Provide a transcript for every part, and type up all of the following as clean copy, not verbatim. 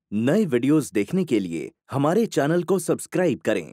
नए वीडियोस देखने के लिए हमारे चैनल को सब्सक्राइब करें।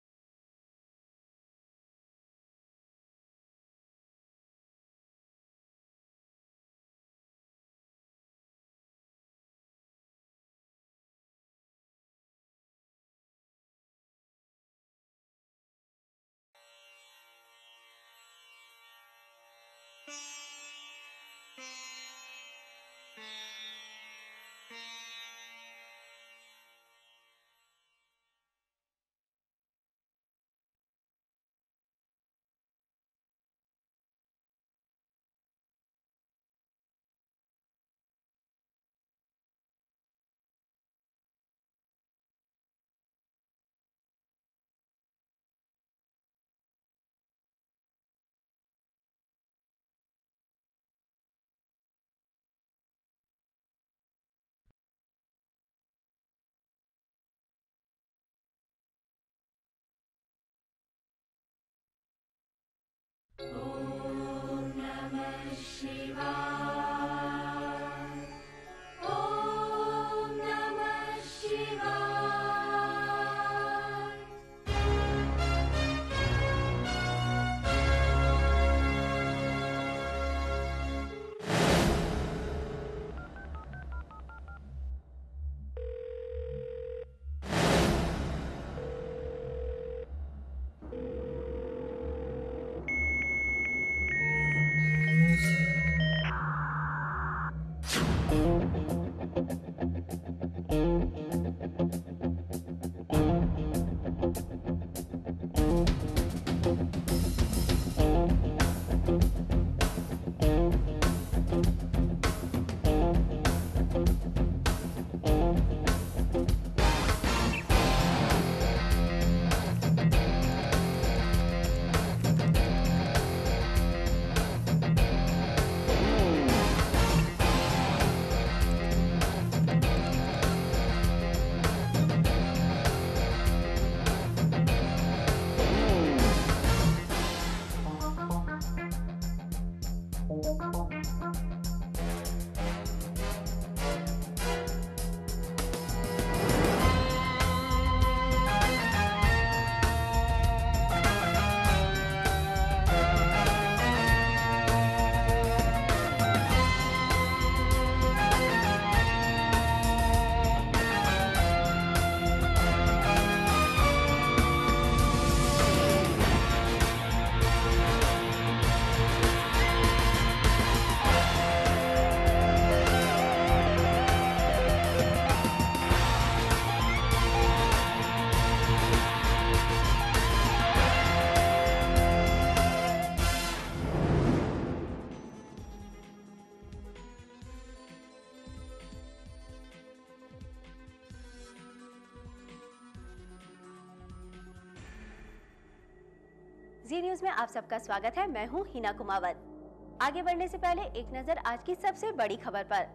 जी न्यूज में आप सबका स्वागत है। मैं हूं हिना कुमावत। आगे बढ़ने से पहले एक नजर आज की सबसे बड़ी खबर पर।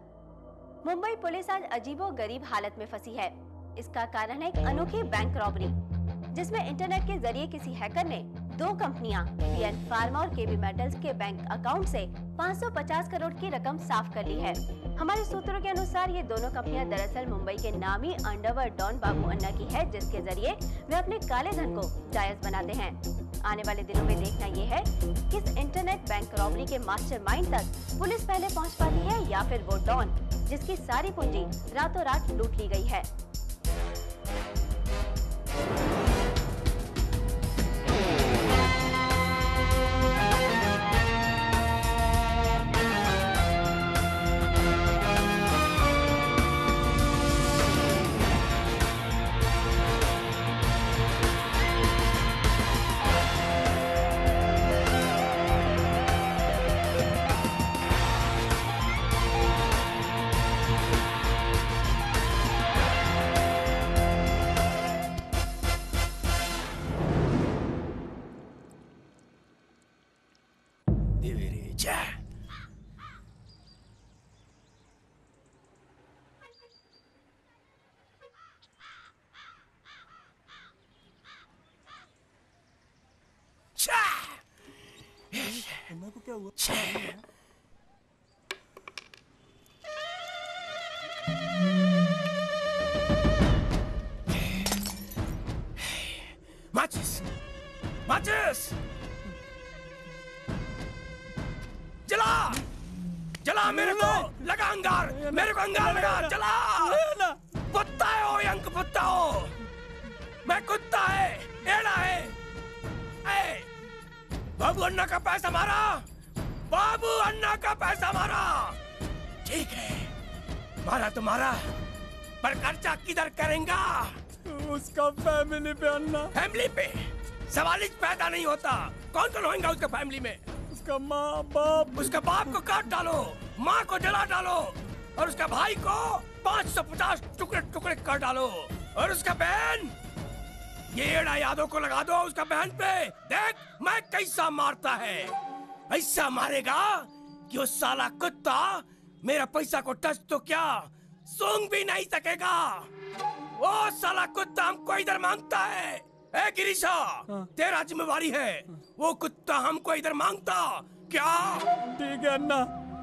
मुंबई पुलिस आज अजीबोगरीब हालत में फंसी है। इसका कारण है एक अनोखी बैंक रॉबरी, जिसमें इंटरनेट के जरिए किसी हैकर ने दो कंपनियां पीएन फार्मा और केबी मेटल्स के बैंक अकाउंट से 550 करोड़ की रकम साफ कर ली है। हमारे सूत्रों के अनुसार ये दोनों कंपनियां दरअसल मुंबई के नामी अंडरवर्ल्ड डॉन बाबू अन्ना की है, जिसके जरिए वे अपने काले धन को जायज बनाते हैं। आने वाले दिनों में देखना ये है कि इस इंटरनेट बैंक रॉबरी के मास्टरमाइंड तक पुलिस पहले पहुंच पाती है या फिर वो डॉन जिसकी सारी पूंजी रातों रात लूट ली गई है। अन्ना को क्या हुआ? माचिस जला जला, मेरे को लगा अंगार, मेरे को अंगार लगा, जला। कुत्ता है ओ यंग, कुत्ता हो, मैं कुत्ता है, एड़ा है। बाबू अन्ना का पैसा मारा, बाबू अन्ना का पैसा मारा। ठीक है, मारा तो मारा, पर खर्चा किधर करेंगा? उसका फैमिली पे अन्ना। फैमिली पे सवाल ही पैदा नहीं होता। कौन कौन होगा उसका फैमिली में? उसका माँ बाप। उसका बाप को काट डालो, माँ को जला डालो, और उसका भाई को 550 टुकड़े टुकड़े कर डालो, और उसका बहन, ये एड़ा यादों को लगा दो उसका बहन पे। देख मैं कैसा मारता है, ऐसा मारेगा कि वो साला कुत्ता मेरा पैसा को टच तो क्या सूंघ भी नहीं सकेगा। वो साला कुत्ता हमको इधर मांगता है। ए गिरीशा, तेरा जिम्मेवारी है, वो कुत्ता हमको इधर मांगता क्या? ठीक है अन्ना।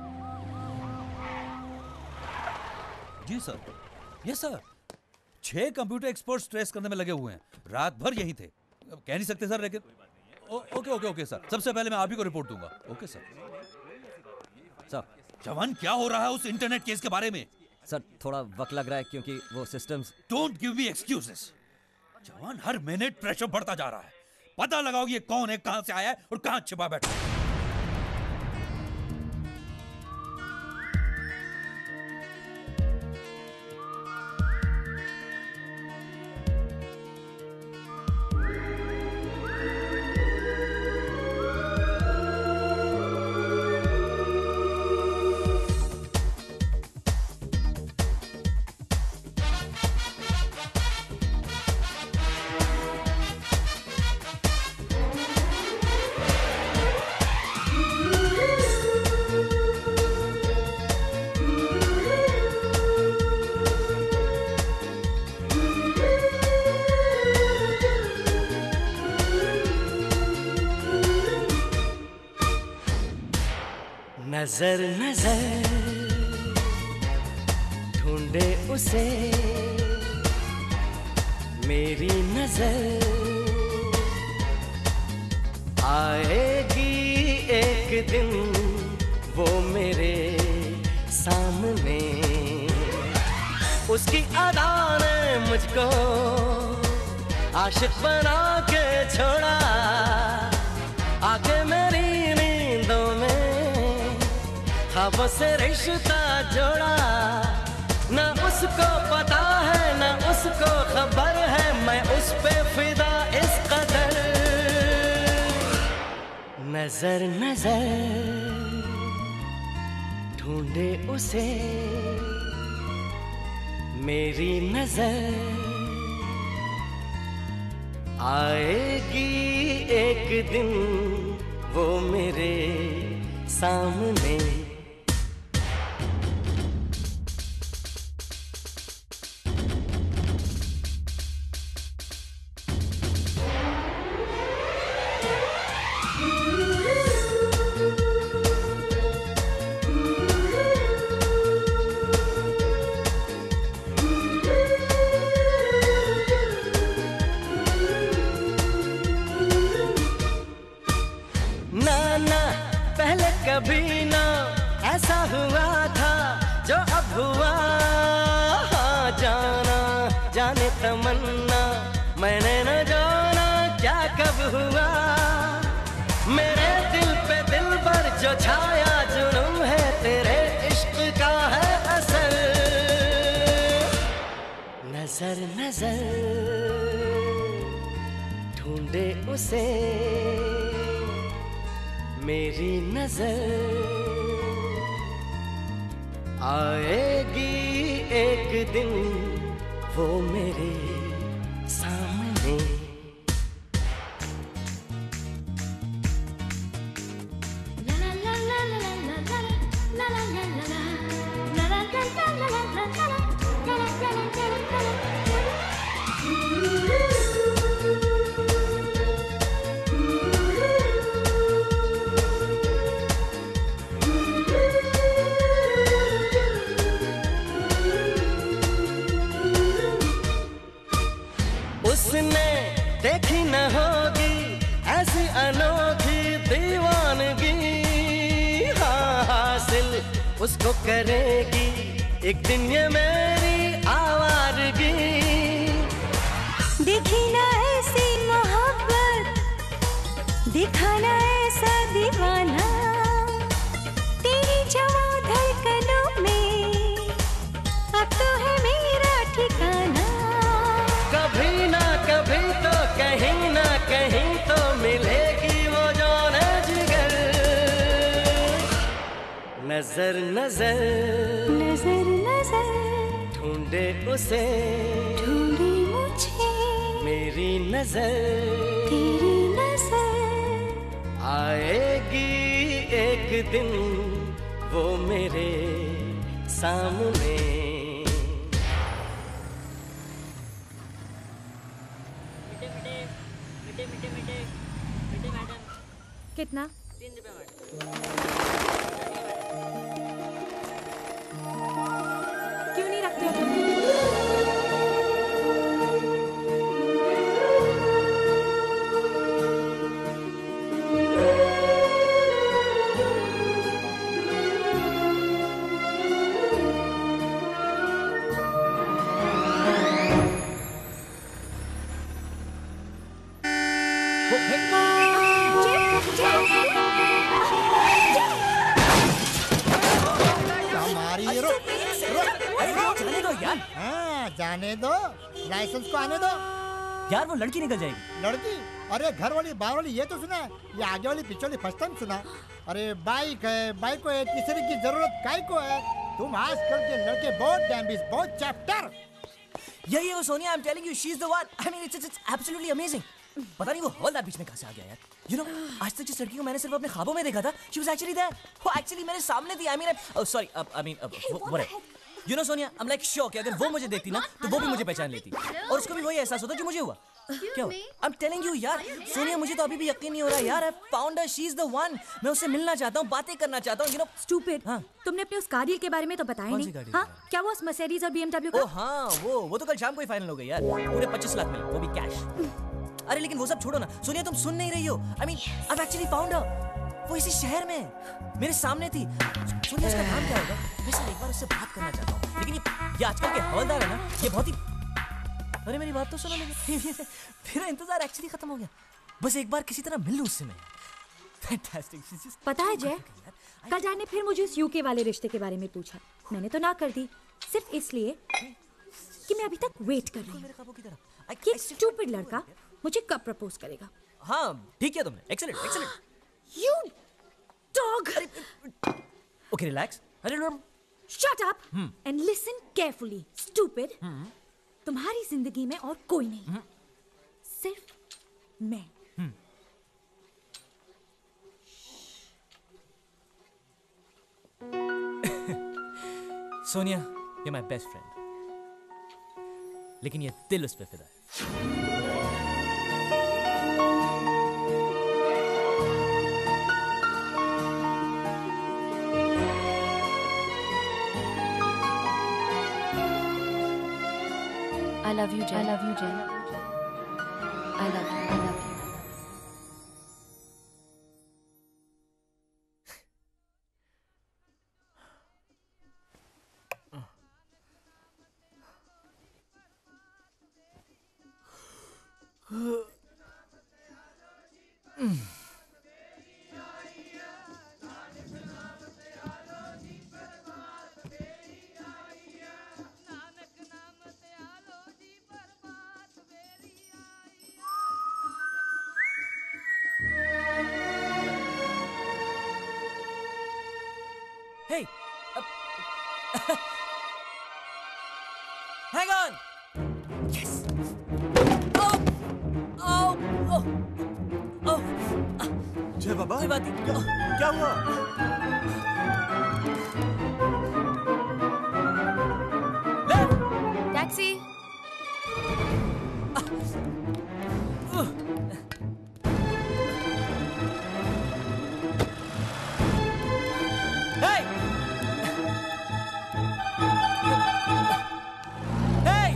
जी sir, yes sir. 6 computer experts trace करने में लगे हुए हैं, रात भर यहीं थे। कह नहीं सकते सर, लेकिन ओके ओके ओके सर, सबसे पहले मैं आप ही को रिपोर्ट दूंगा। Okay sir. सर जवान, क्या हो रहा है उस इंटरनेट केस के बारे में? सर थोड़ा वक्त लग रहा है क्योंकि वो systems. Don't give me excuses. जवान, हर मिनट प्रेशर बढ़ता जा रहा है। पता लगाओ ये कौन है, कहां से आया है और कहां छिपा बैठा है। नजर नजर ढूंढे उसे मेरी नजर, आएगी एक दिन वो मेरे सामने। उसकी अदा ने मुझको आशिक बना के छोड़ा, आके मेरी नींदों में ख्वाबों से रिश्ता जोड़ा। न उसको पता है न उसको खबर है, मैं उस पे फिदा इस कदर। नजर नजर ढूंढे उसे मेरी नजर, आएगी एक दिन वो मेरे सामने। कभी ना ऐसा हुआ था जो अब हुआ, जाना जाने तमन्ना मैंने न जाना क्या कब हुआ। मेरे दिल पे दिल भर जो छाया जुनून है, तेरे इश्क का है असर। नजर नजर ढूंढे उसे मेरी नजर, आएगी एक दिन वो मेरे सामने। उसने देखी न होगी ऐसी अनोखी दीवानगी, हाँ हासिल उसको करेगी एक दिन ये मेरी आवारगी। देखी ना ऐसी मोहब्बत, देखा ना ऐसा दीवाना, तेरी जवा धड़कनों में अब तो है मेरा ठिकाना। कभी ना कभी तो कहीं ना कहीं तो मिलेगी वो जान जिगर। नजर नजर नजर नजर ढूंढे उसे, ढूंढी मुझे मेरी नजर तेरी नजर। आएगी एक दिन वो मेरे सामने। कितना? 3 रुपए मैडम। क्यों नहीं रखते हो? जाने दो, लाइसेंस को आने दो यार। वो लड़की निकल जाएगी। लड़की? अरे घर वाली बाहर वाली ये तो सुना है, ये आगे वाली पीछे वाली फर्स्ट टाइम सुना। अरे बाइक है, बाइक को एक तीसरे की जरूरत काय को है? तुम आजकल के लड़के बहुत डैम्बिस, बहुत चैप्टर। यही है वो Sonia, I am telling you, she is the one. I mean it's absolutely amazing. पता नहीं वो हवलदार बीच में कहां से आ गया यार। यू नो, आज तक जिस लड़की को मैंने सिर्फ अपने ख्वाबों में देखा था, शी वाज एक्चुअली देयर। वो एक्चुअली मेरे सामने थी। I mean sorry, I mean whatever. You know Sonia, I am like sure कि अगर वो मुझे देखती ना तो वो भी मुझे पहचान लेती, और उसको भी वही एहसास होता जो मुझे हुआ। क्या हुआ? आई एम टेलिंग यू यार, सोनिया मुझे तो अभी भी यकीन नहीं हो रहा यार। I found her, she is the one. मैं उससे मिलना चाहता हूँ, बातें करना चाहता हूँ। यू नो स्टूपिड, तुमने अपने उस कार के बारे में तो बताया नहीं। हाँ, क्या वो उस मर्सिडीज और BMW का? ओ हाँ, वो तो कल शाम को ही फाइनल हो गई यार। पूरे 25 लाख मिले, वो भी कैश। अरे लेकिन वो सब छोड़ो ना सोनिया, तुम सुन नहीं रही हो। I mean I actually found her. वो इसी शहर में मेरे सामने थी। सोनिया, उसका नाम क्या होगा? वैसे एक बार उससे बात करना चाहता हूँ, लेकिन ये आजकल के हवलदार है ना, ये बहुत ही। अरे मेरी बात तो सुनो, लेकिन मेरा इंतजार एक्चुअली खत्म हो गया। बस एक बार किसी तरह मिल लूं उससे मैं। फैंटास्टिक। पता है जय, कल डैड ने फिर मुझे उस यूके वाले रिश्ते के बारे में पूछा। मैंने तो ना कर दी, सिर्फ इसलिए कि मैं अभी तक वेट कर रही हूँ कि स्टूपिड लड़का मुझे कब प्रपोज करेगा। हाँ ठीक है तुमने, excellent excellent. You dog! Okay, relax. Shut up and listen carefully, stupid. तुम्हारी जिंदगी में और कोई नहीं, सिर्फ मैं। Sonia, you're my best friend. लेकिन ये दिल उस पे फिदा है। I love you, Jen. I love you, Jen. I love you. I love you. Hey! Hang on! Yes! Oh! Oh! Oh! Oh! जय बाबा, कोई बात नहीं। क्या हुआ? टैक्सी। Hey! Hey!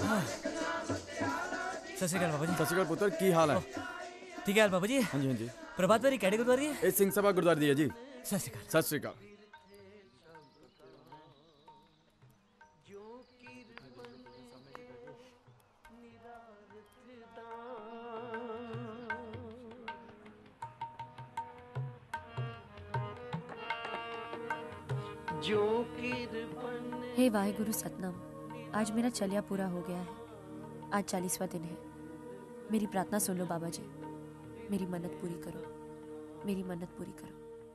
सत श्री अकाल बाबा जी। सत श्री अकाल पुत्र, की हाल है? ठीक है बाबा जी। हाँ जी हाँ जी। प्रभात फेरी केड़े गुरुद्वारे है? ए सिंह सभा गुरुद्वारे दी है जी। सत श्री अकाल। सत श्री अकाल। हे वाहेगुरु सतनाम। आज मेरा चलिया पूरा हो गया है। आज 40वां दिन है। मेरी प्रार्थना सुन लो बाबा जी। मेरी मन्नत पूरी करो, मेरी मन्नत पूरी करो।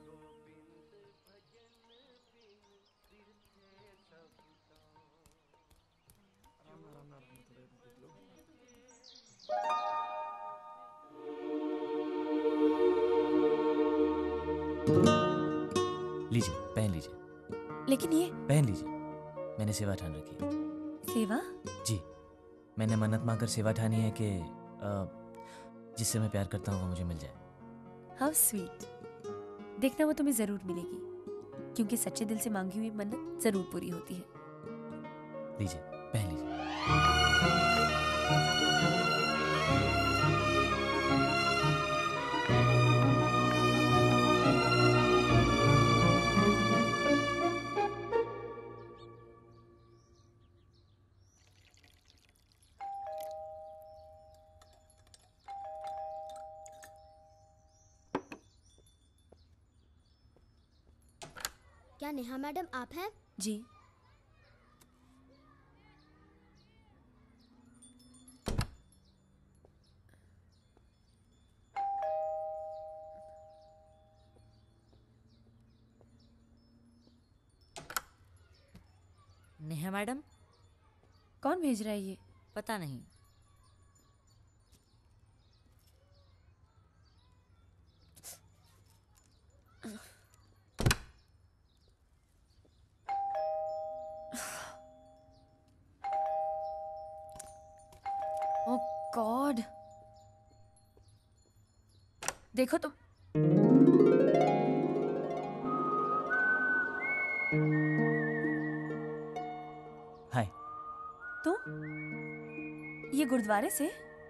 लीजिए, पहन लीजिए। लेकिन ये पहन लीजिए, मैंने सेवा ठान रखी है। सेवा? जी, मैंने मन्नत मांगकर सेवा ठानी है कि जिससे मैं प्यार करता हूँ वो मुझे मिल जाए। How sweet. देखना वो तुम्हें जरूर मिलेगी, क्योंकि सच्चे दिल से मांगी हुई मन्नत जरूर पूरी होती है। लीजिए, पहन लीजिए। क्या नेहा मैडम आप हैं? जी। नेहा मैडम? कौन भेज रहा है ये? पता नहीं। Oh God. देखो तुम। हाय। तुम ये गुरुद्वारे से?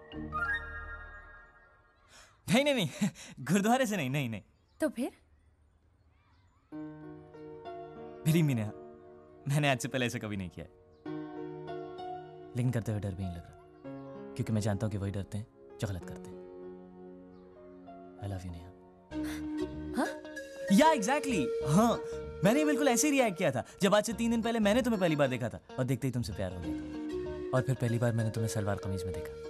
नहीं नहीं नहीं, गुरुद्वारे से नहीं। नहीं नहीं। तो फिर? बिलीव मी नेहा, मैंने आज से पहले ऐसा कभी नहीं किया है। लेकिन करते हुए डर भी नहीं लग रहा, क्योंकि मैं जानता हूं कि वही डरते हैं जो गलत करते हैं। I love you Neha. हाँ? Yeah exactly. हाँ, मैंने बिल्कुल ऐसे ही रिएक्ट किया था जब आज से 3 दिन पहले मैंने तुम्हें पहली बार देखा था और देखते ही तुमसे प्यार हो गया था। और फिर पहली बार मैंने तुम्हें सलवार कमीज में देखा।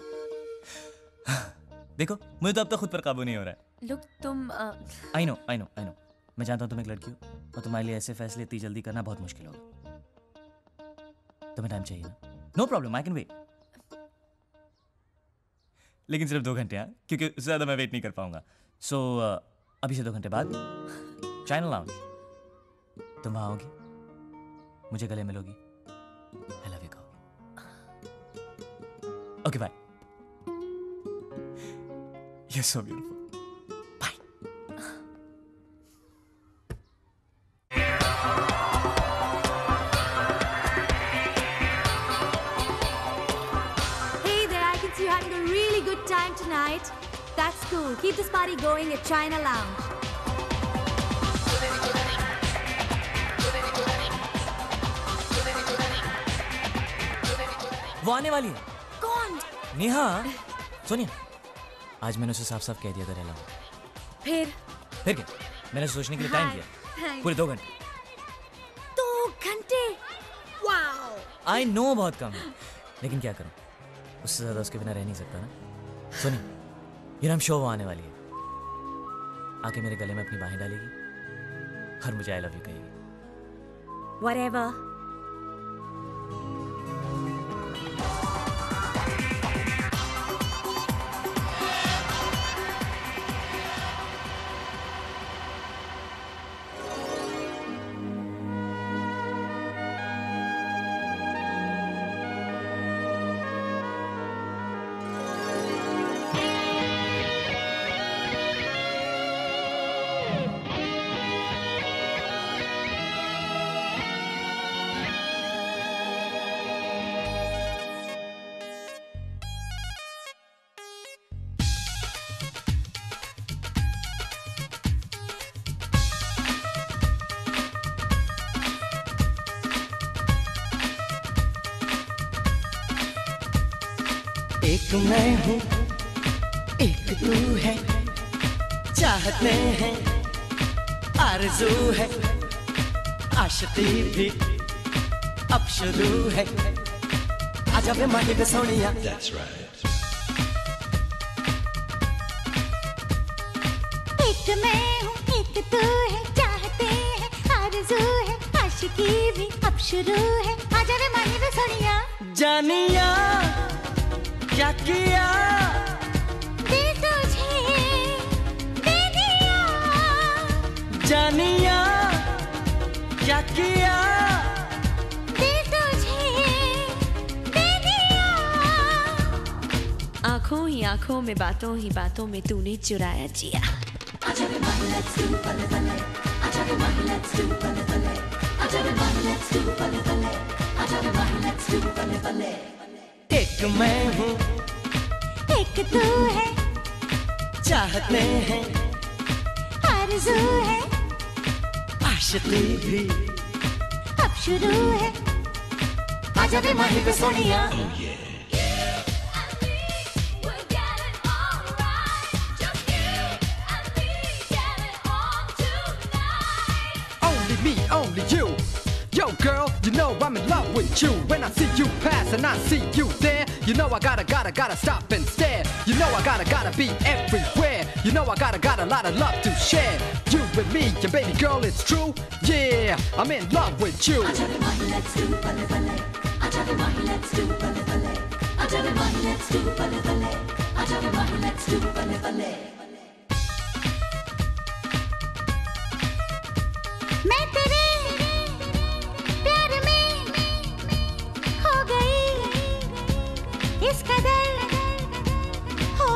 देखो, मुझे तो अब तक खुद पर काबू नहीं हो रहा है। लुक तुम आई नो। मैं जानता हूँ तुम एक लड़की हो और तुम्हारे लिए ऐसे फैसले इतनी जल्दी करना बहुत मुश्किल होगा। तुम्हें टाइम चाहिए ना? No problem, I can wait. लेकिन सिर्फ 2 घंटे, हाँ, क्योंकि उससे ज़्यादा मैं वेट नहीं कर पाऊंगा। सो अभी से 2 घंटे बाद चाइना लाउंज। तुम वहाँ आओगी, मुझे गले मिलोगी, आई लव यू कहोगी। Okay bye. You so beautiful. You're having a really good time tonight. That's cool. Keep this party going at China Lounge. वो आने वाली है। कौन? नेहा। सोनिया, आज मैंने उसे साफ साफ कह दिया था रहला। फिर क्या? मैंने सोचने के लिए टाइम दिया, पूरे 2 घंटे। 2 घंटे? वाओ। आई नो बहुत कम है, लेकिन क्या करूं, उससे ज्यादा उसके बिना रह नहीं सकता ना। सोनी, ये नाम शो वो आने वाली है। आके मेरे गले में अपनी बाहें डालेगी और मुझे आई लव यू कहेगी। Whatever. एक मैं हूँ एक तू है, चाहते हैं आरज़ू है, आशिकी भी अब शुरू है, आजा वे माही वे सोनिया। That's right. एक मैं हूँ एक तू है, चाहते हैं आरज़ू है, आशिकी भी अब शुरू है, आजा वे माही वे सोनिया। जानिया क्या किया दिल तुझे दे दिया, जानिया क्या किया दिल तुझे दे दिया। आंखों ही आंखों में बातों ही बातों में तूने चुराया जिया। एक मैं हूँ एक तू है, चाहते हैं आरज़ू है, आशिकी भी अब शुरू है, आजा वे माही वे Sonia. Only me, only you. Yo, girl, you know I'm in love with you. When I see you pass and I see you there, you know I gotta stop and stare. You know I gotta be everywhere. You know I got a lot of love to share. You and me, and baby girl, it's true. Yeah, I'm in love with you. मैं तेरे प्यार में खो गई, इस कदर हो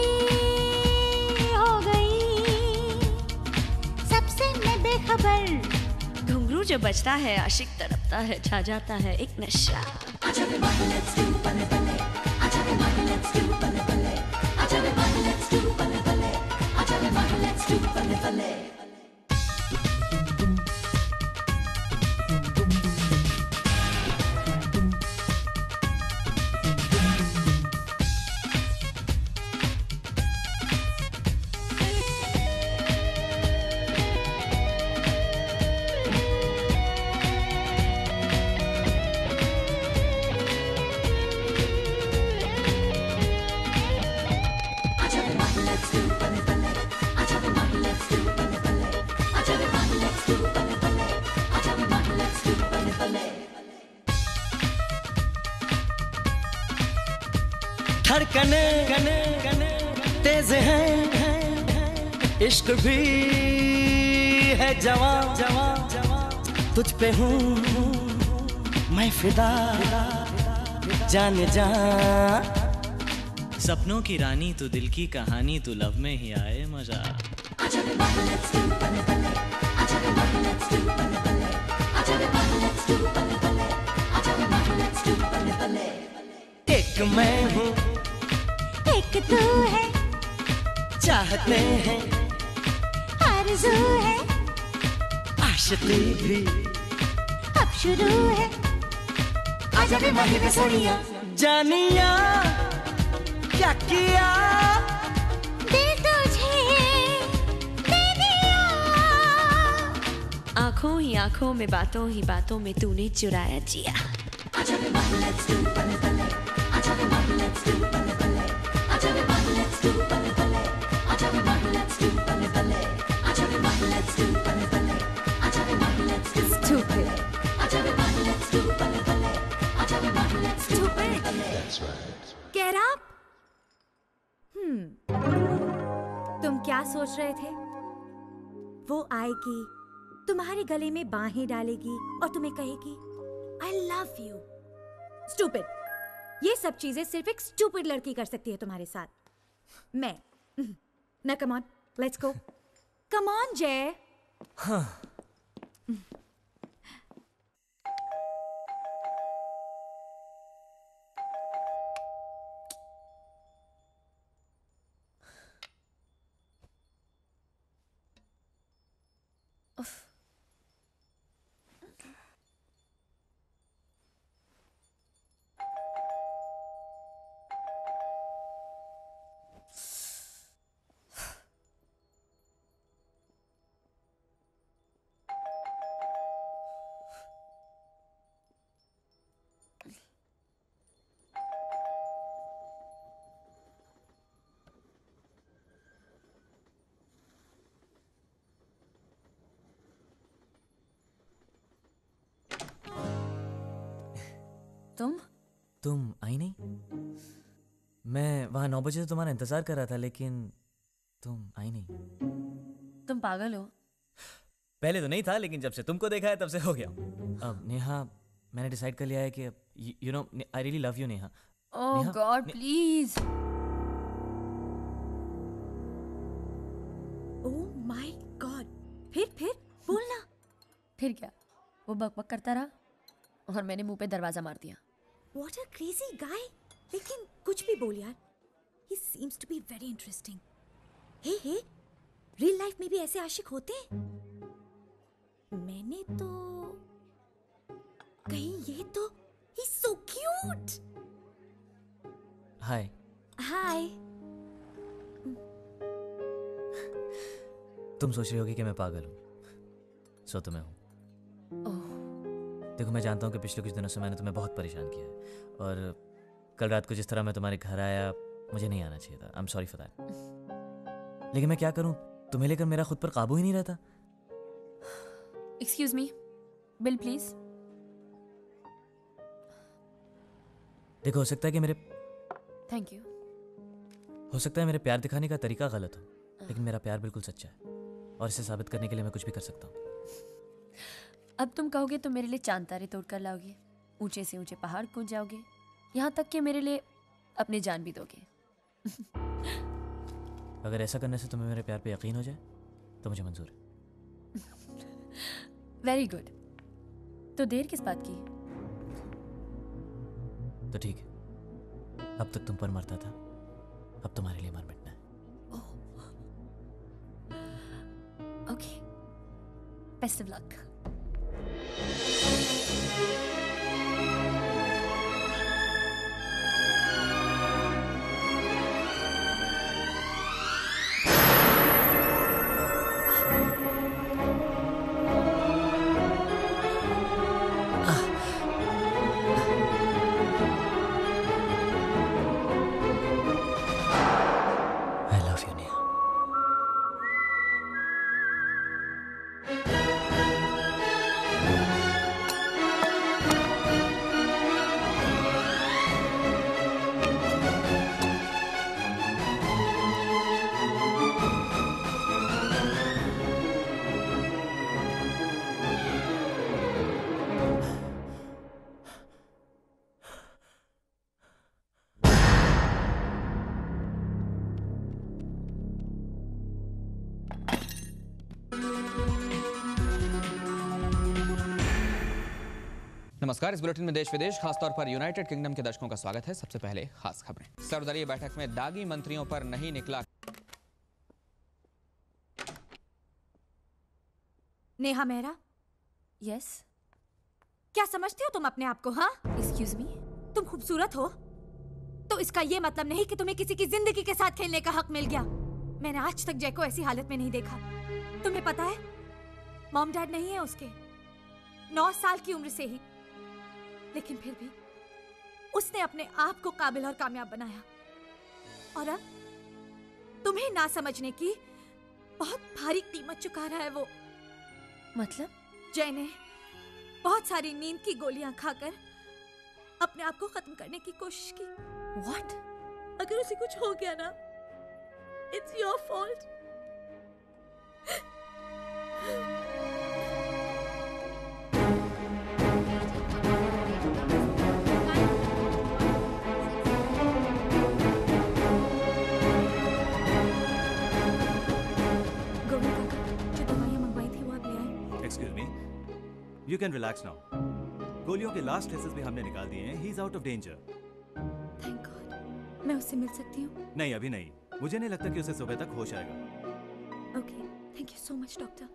गई, सबसे मैं बेखबर। घुंघरू जो बजता है आशिक तड़पता है, छा जाता है एक नशा। धड़कने तेज हैं, इश्क भी है जवां, तुझ पे हूँ मैं फिदा, जाने जा। सपनों की रानी तू, दिल की कहानी तू, लव में ही आए मजा। एक मैं हूँ एक तू है, चाहते हैं आरज़ू है, आशिकी भी अब शुरू है, आजा वे माही वे सोनिया। जानिया क्या किया दिल तुझे दे दिया, आंखों ही आंखों में बातों ही बातों में तूने चुराया जिया। Get up. तुम क्या सोच रहे थे? वो आएगी, तुम्हारे गले में बाहें डालेगी और तुम्हें कहेगी I love you. Stupid. ये सब चीजें सिर्फ एक stupid लड़की कर सकती है तुम्हारे साथ। मैं ना, come on, let's go. Come on, जय। हाँ। तुम आई नहीं? मैं वहाँ 9 बजे से तुम्हारा इंतजार कर रहा था, लेकिन तुम आई नहीं। तुम पागल हो? पहले तो नहीं था, लेकिन जब से तुमको देखा है तब से हो गया। अब नेहा, मैंने डिसाइड कर लिया है कि you know I really love you Neha. Oh God please. Oh my God, फिर बोलना। फिर क्या, वो बकबक करता रहा और मैंने मुंह पे दरवाजा मार दिया। What a crazy guy। लेकिन कुछ भी बोल यार, he seems to be very interesting। Hey, real life में भी ऐसे आशिक होते हैं? मैंने तो कहीं ये तो he's so cute। हाय। हाय। तुम सोच रही होगी कि मैं पागल हूँ, सो तो मैं हूँ। देखो, मैं जानता हूँ कि पिछले कुछ दिनों से मैंने तुम्हें बहुत परेशान किया है, और कल रात को जिस तरह मैं तुम्हारे घर आया, मुझे नहीं आना चाहिए था। I am sorry for that. लेकिन मैं क्या करूँ, तुम्हें लेकर मेरा खुद पर काबू ही नहीं रहता। Excuse me, bill please. देखो, हो सकता है कि मेरे थैंक यू। हो सकता है मेरे प्यार दिखाने का तरीका गलत हो, लेकिन मेरा प्यार बिल्कुल सच्चा है, और इसे साबित करने के लिए मैं कुछ भी कर सकता हूँ। अब तुम कहोगे तो मेरे लिए चांद तारे तोड़ कर लाओगे, ऊंचे से ऊंचे पहाड़ कूद जाओगे, यहाँ तक कि मेरे लिए अपनी जान भी दोगे। अगर ऐसा करने से तुम्हें मेरे प्यार पे यकीन हो जाए तो मुझे मंजूर है। Very good. तो देर किस बात की? तो ठीक है, अब तक तुम पर मरता था, अब तुम्हारे लिए मर मिटना है। Okay, best of luck. नमस्कार। इस बुलेटिन में देश विदेश, खासतौर पर यूनाइटेड किंगडम के दर्शकों का स्वागत है। सबसे पहले खास खबरें। सर्वदलीय बैठक में दागी मंत्रियों पर नहीं निकला। नेहा मेहरा। यस। क्या समझते हो तुम अपने आप को? हाँ, एक्सक्यूज मी। तुम खूबसूरत हो तो इसका ये मतलब नहीं कि तुम्हें किसी की जिंदगी के साथ खेलने का हक मिल गया। मैंने आज तक जय को ऐसी हालत में नहीं देखा। तुम्हें पता है, मॉम डैड नहीं है उसके, 9 साल की उम्र से ही, लेकिन फिर भी उसने अपने आप को काबिल और कामयाब बनाया। और अब तुम्हें ना समझने की बहुत भारी कीमत चुका रहा है वो। मतलब? जय ने बहुत सारी नींद की गोलियां खाकर अपने आप को खत्म करने की कोशिश की। What? अगर उसे कुछ हो गया ना, it's your fault। You can relax now. गोलियों के लास्ट ट्रेसेस भी हमने निकाल दिए हैं। He is out of danger. Thank God। मैं उससे मिल सकती हूँ? नहीं, अभी नहीं। मुझे नहीं लगता कि उसे सुबह तक होश आएगा। Okay, thank you so much, doctor।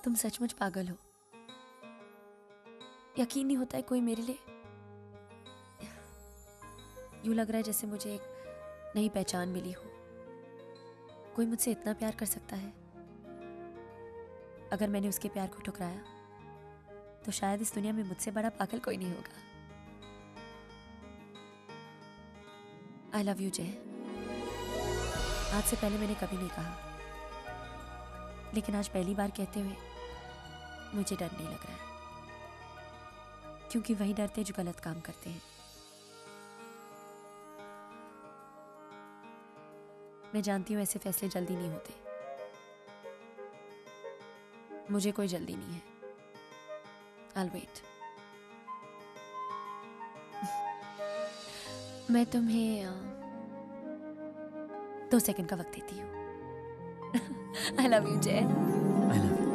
तुम सचमुच पागल हो। यकीन नहीं होता है कोई मेरे लिए। यूं लग रहा है जैसे मुझे एक नई पहचान मिली हो। कोई मुझसे इतना प्यार कर सकता है। अगर मैंने उसके प्यार को ठुकराया तो शायद इस दुनिया में मुझसे बड़ा पागल कोई नहीं होगा। आई लव यू जय। आज से पहले मैंने कभी नहीं कहा, लेकिन आज पहली बार कहते हुए मुझे डर नहीं लग रहा है, क्योंकि वही डरते जो गलत काम करते हैं। मैं जानती हूं ऐसे फैसले जल्दी नहीं होते। मुझे कोई जल्दी नहीं है। I'll wait. मैं तुम्हें 2 सेकंड का वक्त देती हूँ। I love you जय। I love you.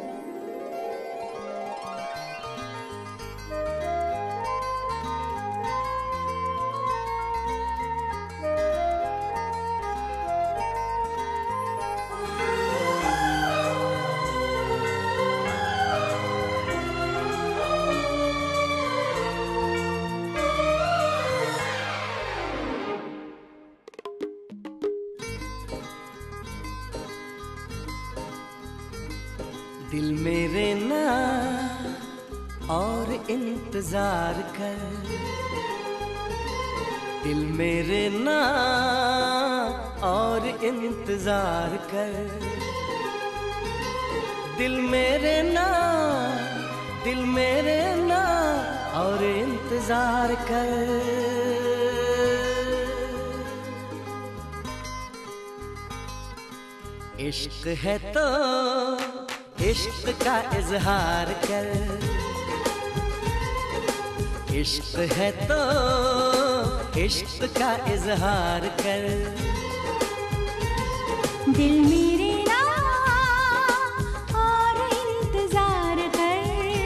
दिल मेरे ना और इंतजार कर, दिल मेरे ना और इंतजार कर, दिल मेरे ना और इंतजार कर। इश्क है तो इश्क का इजहार कर, इश्क है तो इश्क का इजहार कर। दिल मेरे ना और इंतजार कर,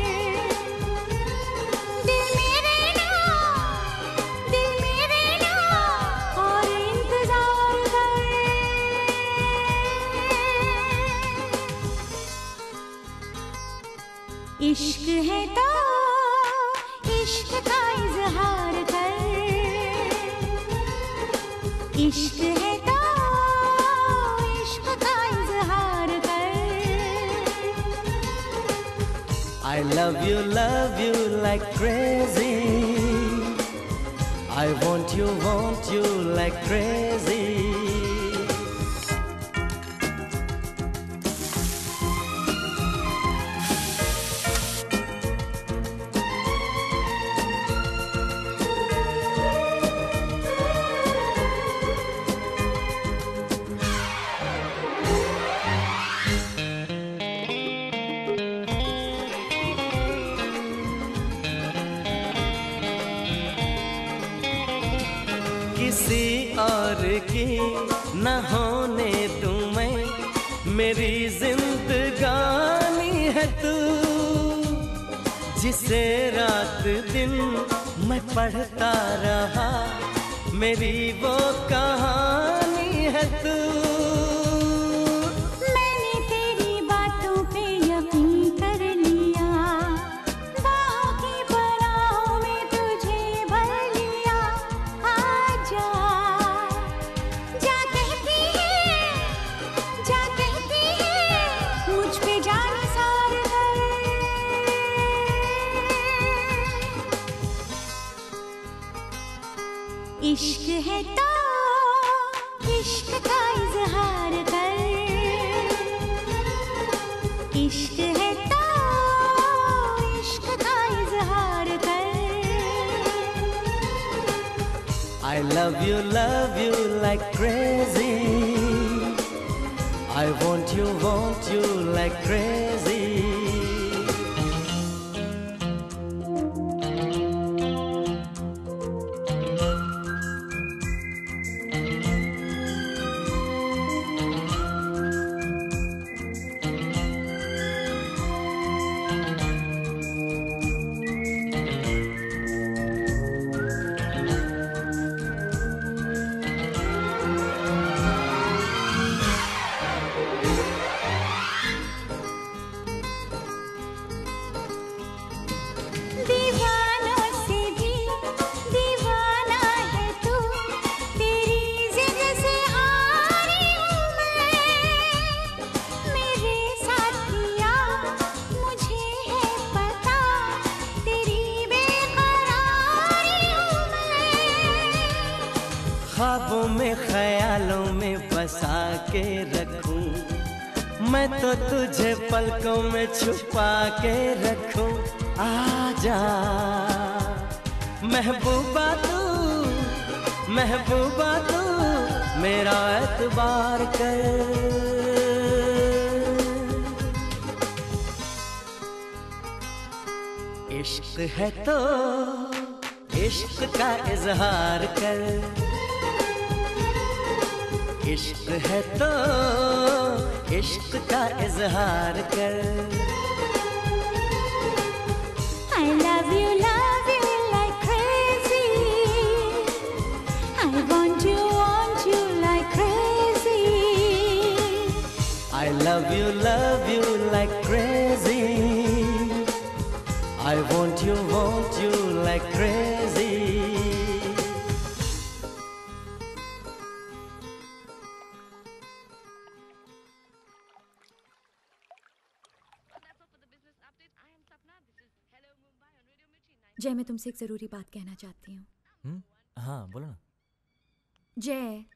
दिल मेरे ना और इंतजार कर। इश्क है तो इश्क का इजहार कर, इश्क है तो इश्क का इजहार कर। I love you like crazy, I want you like crazy। किसी और की न होने दूं मैं, मेरी जिंदगानी है तू, जिसे रात दिन मैं पढ़ता रहा, मेरी वो कहानी है तू। मैंने तेरी बातों पे यकीन कर लिया, बाहों की पनाहों में तुझे भर लिया। आजा जा कहती है मुझ पे जान सार कर। इश्क है तो इश्क का इजहार कर, इश्क है तो इश्क का इजहार कर। I love you like crazy, I want you like crazy। नजरों में बसा के रखूं, मैं तो तुझे पलकों में छुपा के रखूं। आजा महबूबा तू, महबूबा तू मेरा एतबार कर। इश्क है तो इश्क का इजहार कर, इश्क है तो इश्क का इजहार कर। I love you like crazy. I want you like crazy. I love you like crazy. I want you like crazy. जय, मैं तुमसे एक जरूरी बात कहना चाहती हूँ। हाँ बोलो ना। Jay,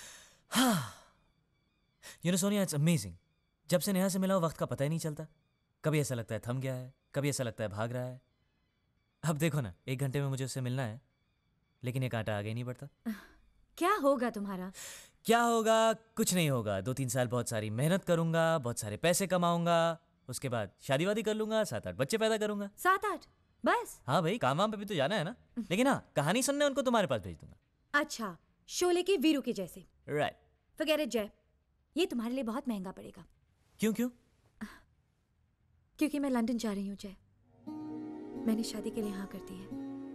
you know Sonia, it's amazing. जब से नेहा से मिला वक्त का पता ही नहीं चलता। कभी ऐसा लगता है थम गया है, कभी ऐसा लगता है भाग रहा है। अब देखो ना, 1 घंटे में मुझे उससे मिलना है, लेकिन ये कांटा आगे ही नहीं बढ़ता। क्या होगा तुम्हारा? क्या होगा? कुछ नहीं होगा। 2-3 साल बहुत सारी मेहनत करूंगा, बहुत सारे पैसे कमाऊंगा, उसके बाद शादी वादी कर लूंगा, 7-8 बच्चे पैदा करूंगा। 7-8 बस? हाँ भाई, काम वाम पे भी तो जाना है ना। लेकिन हाँ, कहानी सुनने उनको तुम्हारे पास भेज दूंगा। अच्छा, शोले के वीरू के जैसे। राइट। फॉरगेट इट जय, ये तुम्हारे लिए बहुत महंगा पड़ेगा। क्यों क्यों? क्योंकि मैं लंदन जा रही हूँ जय। मैंने शादी के लिए हाँ कर दी है।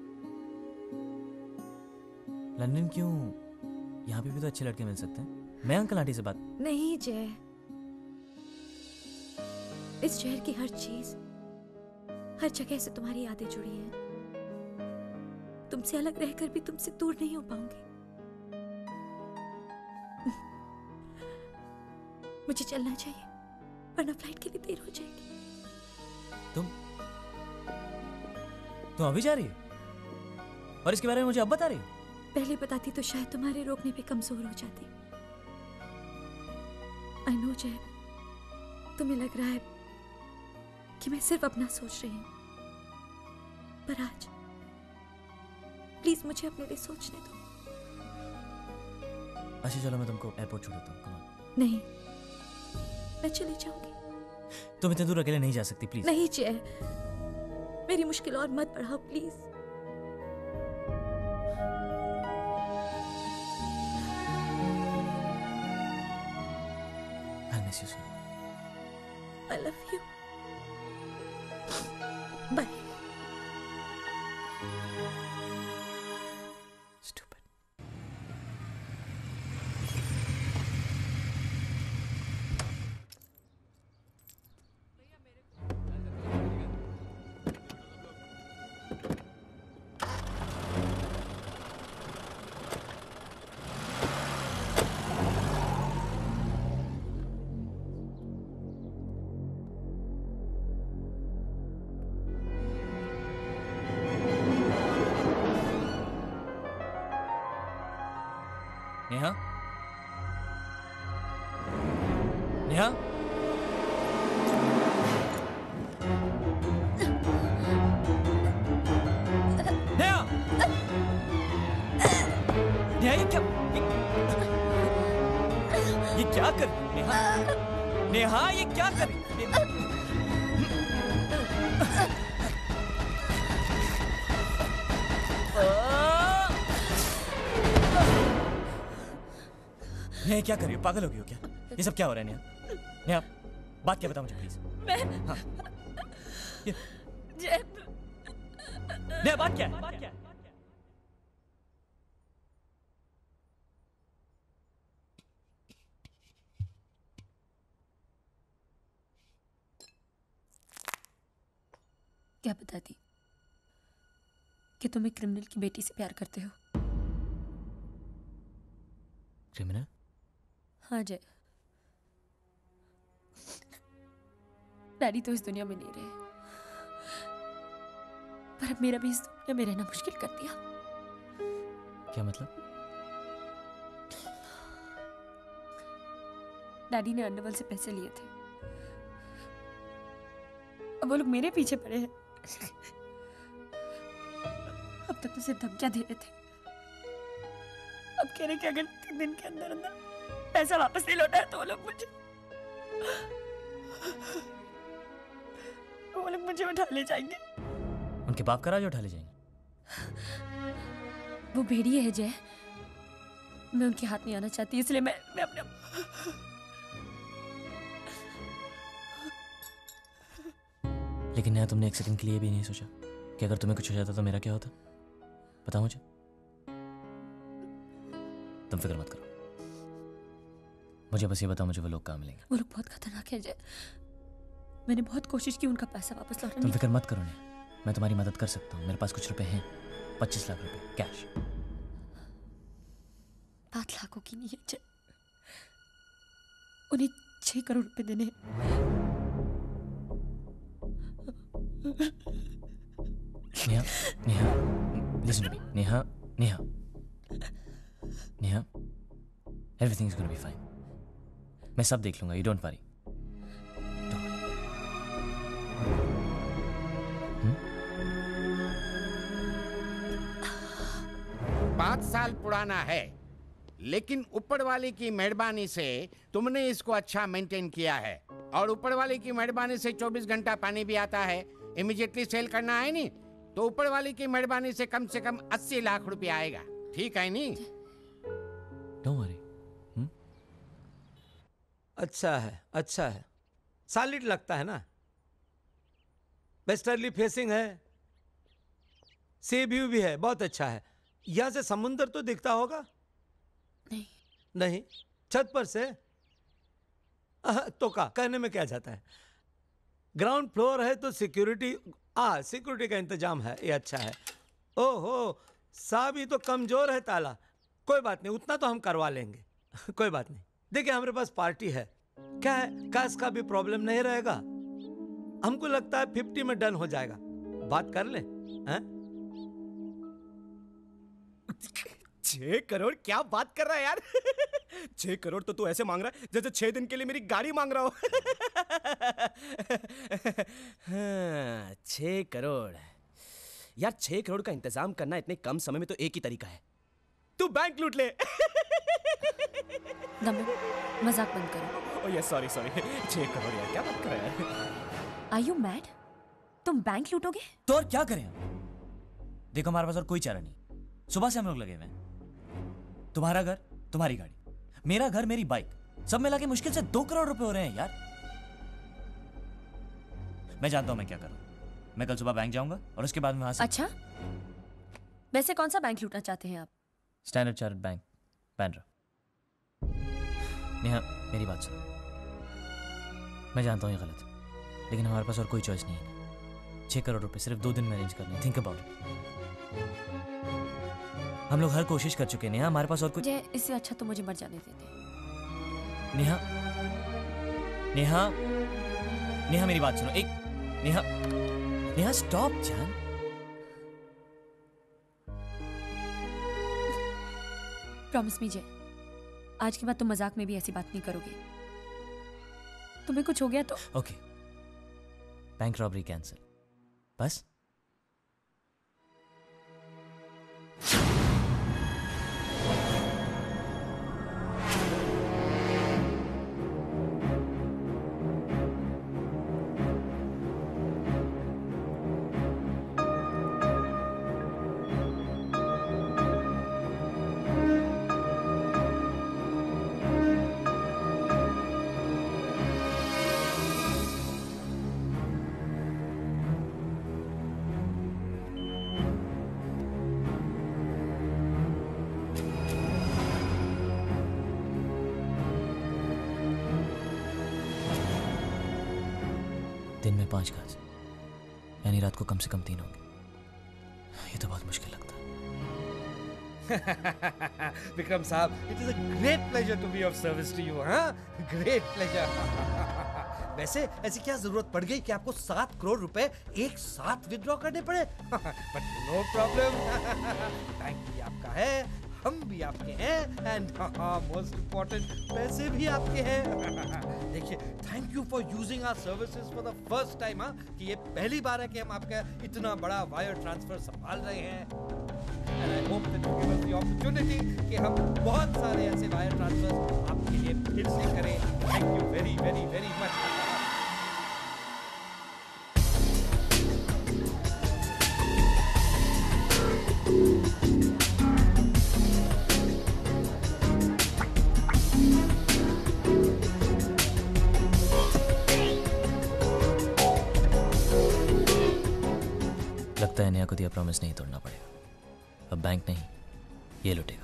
लंदन क्यों? यहाँ पे भी तो अच्छे लड़के मिल सकते हैं। मैं अंकल आंटी से बात। नहीं जय, इस शहर की हर चीज, हर जगह से तुम्हारी यादें जुड़ी हैं। तुमसे अलग रहकर भी तुमसे दूर नहीं हो पाऊंगी। मुझे चलना चाहिए, वरना फ्लाइट के लिए देर हो जाएगी। तुम अभी जा रही हो? और इसके बारे में मुझे अब बता रही हो? पहले बताती तो शायद तुम्हारे रोकने पे कमजोर हो जाती। आई नो जय, तुम्हें लग रहा है कि मैं सिर्फ अपना सोच रही हूं, पर आज प्लीज मुझे अपने लिए सोचने दो। अच्छा चलो, मैं तुमको एयरपोर्ट छोड़ देता हूँ। Come on. नहीं, मैं चली जाऊंगी। तुम इतने दूर अकेले नहीं जा सकती, प्लीज। नहीं जय, मेरी मुश्किल और मत बढ़ाओ please. I'll miss you soon. I love you. Bye. Stupid. Neha? Neha? Neha? Neha, ये क्या कर? नेहा? नेहा, ये क्या कर? नेहा, क्या कर रही हो? पागल हो गई हो क्या? ये सब क्या हो रहा है नेहा? नेहा, बात क्या, बता मुझे प्लीज। मैं हाँ। जय, नेहा, बात क्या है? बात क्या है? क्या बताती कि तुम एक क्रिमिनल की बेटी से प्यार करते हो? क्रिमिनल? हाँ जय, डैडी तो इस दुनिया में नहीं रहे, पर अब मेरा भी इस दुनिया में रहना मुश्किल कर दिया। क्या मतलब? डैडी ने अंडरवर्ल्ड से पैसे लिए थे, अब वो लोग मेरे पीछे पड़े हैं। अब तक तो सिर्फ धमकियां दे रहे थे, अब कह रहे कि अगर 3 दिन के अंदर अंदर पैसा वापस नहीं लौटाया तो वो लोग मुझे उठा ले जाएंगे। उनके बाप का राज उठा ले जाएंगे? वो भेड़िए है जय, मैं उनके हाथ नहीं आना चाहती, इसलिए मैं अपने लेकिन नेहा, तुमने एक सेकंड के लिए भी नहीं सोचा कि अगर तुम्हें कुछ हो जाता तो मेरा क्या होता? बताओ मुझे। तुम फिक्र मत करो, मुझे बस ये बताओ, मुझे वो लोग कहाँ मिलेंगे? वो लोग बहुत खतरनाक है जय, मैंने बहुत कोशिश की उनका पैसा वापस लौटाने। तुम फिक्र मत करो नेहा, मैं तुम्हारी मदद कर सकता हूँ। मेरे पास कुछ रुपए हैं, 25 लाख रुपए कैश। बात लाखों की नहीं है जय, उन्हें 6 करोड़ रुपए देने हैं। Neha, Neha, listen to me. Neha, Neha, Neha, everything is gonna be fine. मैं सब देख लूंगा, you don't worry. 5 साल पुराना है, लेकिन ऊपर वाले की मेहरबानी से तुमने इसको अच्छा मेंटेन किया है, और ऊपर वाले की मेहरबानी से 24 घंटा पानी भी आता है। इमीडिएटली सेल करना है नहीं तो ऊपर वाले की मेहरबानी से कम 80 लाख रुपए आएगा, ठीक है नहीं? Don't worry. अच्छा है, अच्छा है, सॉलिड लगता है ना। वेस्टर्ली फेसिंग है, सी व्यू भी है, बहुत अच्छा है। यहाँ से समुंदर तो दिखता होगा? नहीं। नहीं? छत पर से? तो का कहने में क्या जाता है। ग्राउंड फ्लोर है तो सिक्योरिटी का इंतजाम है, ये अच्छा है। ओहो, साबी तो कमजोर है ताला। कोई बात नहीं, उतना तो हम करवा लेंगे। कोई बात नहीं, देखिए हमारे पास पार्टी है, क्या है, कैश का भी प्रॉब्लम नहीं रहेगा। हमको लगता है 50 में डन हो जाएगा, बात कर ले। 6 करोड़? क्या बात कर रहा है यार। 6 करोड़ तो तू ऐसे मांग रहा है जैसे 6 दिन के लिए मेरी गाड़ी मांग रहा हो। 6 करोड़ यार, 6 करोड़ का इंतजाम करना इतने कम समय में तो एक ही तरीका है, तू बैंक लूट ले। मजाक बंद करो। ओह यस, सॉरी 6 करोड़ यार, क्या बात कर रहा है। Are you mad? तुम बैंक लूटोगे? तो और क्या करें? देखो हमारे पास और कोई चारा नहीं, सुबह से हम लोग लगे हुए हैं। तुम्हारा घर, तुम्हारी गाड़ी, मेरा घर, मेरी बाइक, सब मिला के मुश्किल से 2 करोड़ रुपए हो रहे हैं यार। मैं जानता हूं मैं क्या करूं। मैं कल सुबह बैंक जाऊंगा और उसके बाद में वहां से। अच्छा, वैसे कौन सा बैंक लूटना चाहते हैं आप? Standard Chartered bank, Bandra. Neha, मेरी बात सुनो, मैं जानता हूं ये गलत है, लेकिन हमारे पास और कोई चॉइस नहीं है। 6 करोड़ रुपए सिर्फ 2 दिन में अरेंज करने, थिंक अबाउट इट। हम लोग हर कोशिश कर चुके हैं नेहा, हमारे पास और कुछ। इससे अच्छा तो मुझे मर जाने देते। नेहा, नेहा, नेहा मेरी बात सुनो। एक नेहा, नेहा स्टॉप जान। प्रॉमिस मी जय, आज के बाद तुम मजाक में भी ऐसी बात नहीं करोगे। तुम्हें कुछ हो गया तो ओके, बैंक रॉबरी कैंसिल, बस। दिन में 5 घास, यानी रात को कम से कम 3 होंगे। ये तो बहुत मुश्किल लगता है। विक्रम साहब, it is a great pleasure to be of service to you. हाँ, ग्रेट प्लेजर। वैसे ऐसी क्या जरूरत पड़ गई कि आपको 7 करोड़ रुपए एक साथ विथड्रॉ करने पड़े? बट नो प्रॉब्लम, बैंक भी आपका है, हम भी आपके हैं एंड मोस्ट इम्पोर्टेंट पैसे भी आपके हैं। देखिए, thank you for using our services for the first time. कि ये पहली बार है कि हम आपका इतना बड़ा वायर ट्रांसफर संभाल रहे हैं। And I hope that you give us the opportunity कि हम बहुत सारे ऐसे वायर ट्रांसफर आपके लिए फिर से करें। Thank you very very very much. लगता है नेहा को दिया प्रॉमिस नहीं तोड़ना पड़ेगा। अब बैंक नहीं, ये लुटेगा।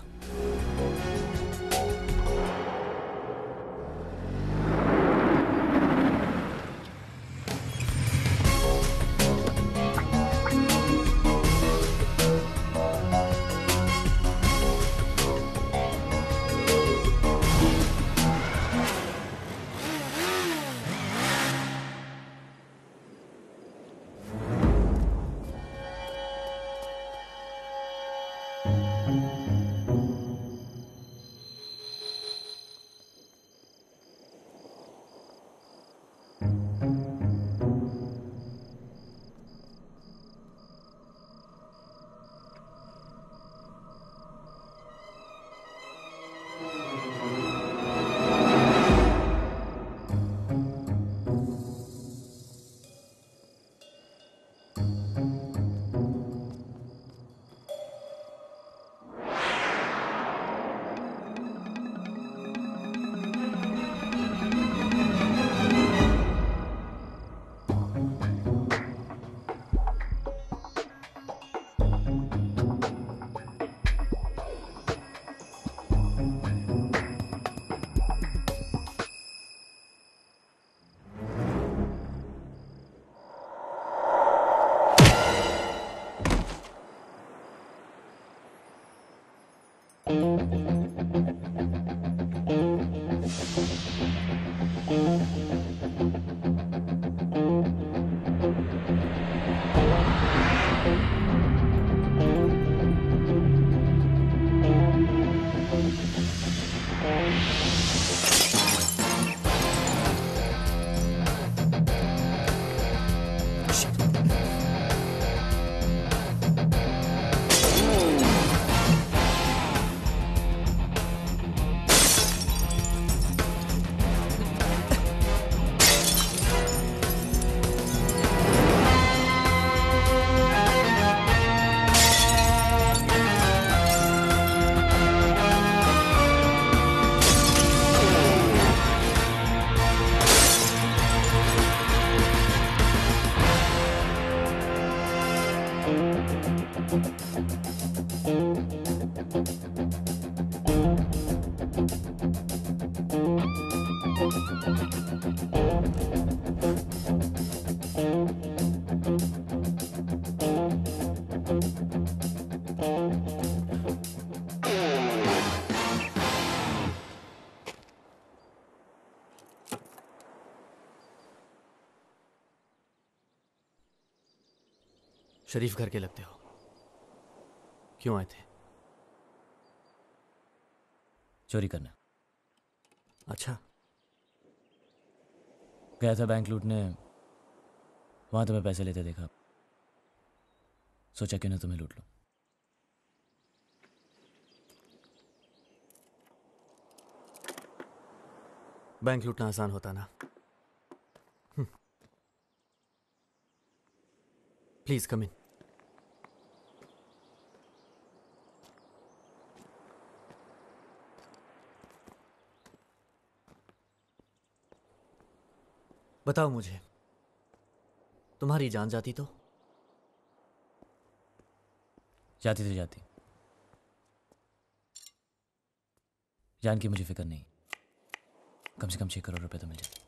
शरीफ घर के लगते हो, क्यों आए थे? चोरी करना। अच्छा। गया था बैंक लूटने, वहां तुम्हें पैसे लेते देखा, सोचा क्यों ना तुम्हें लूट लो। बैंक लूटना आसान होता ना। Please come in. बताओ मुझे, तुम्हारी जान जाती तो? जाती तो जाती, जान की मुझे फिक्र नहीं, कम से कम 6 करोड़ रुपए तो मिल जाते।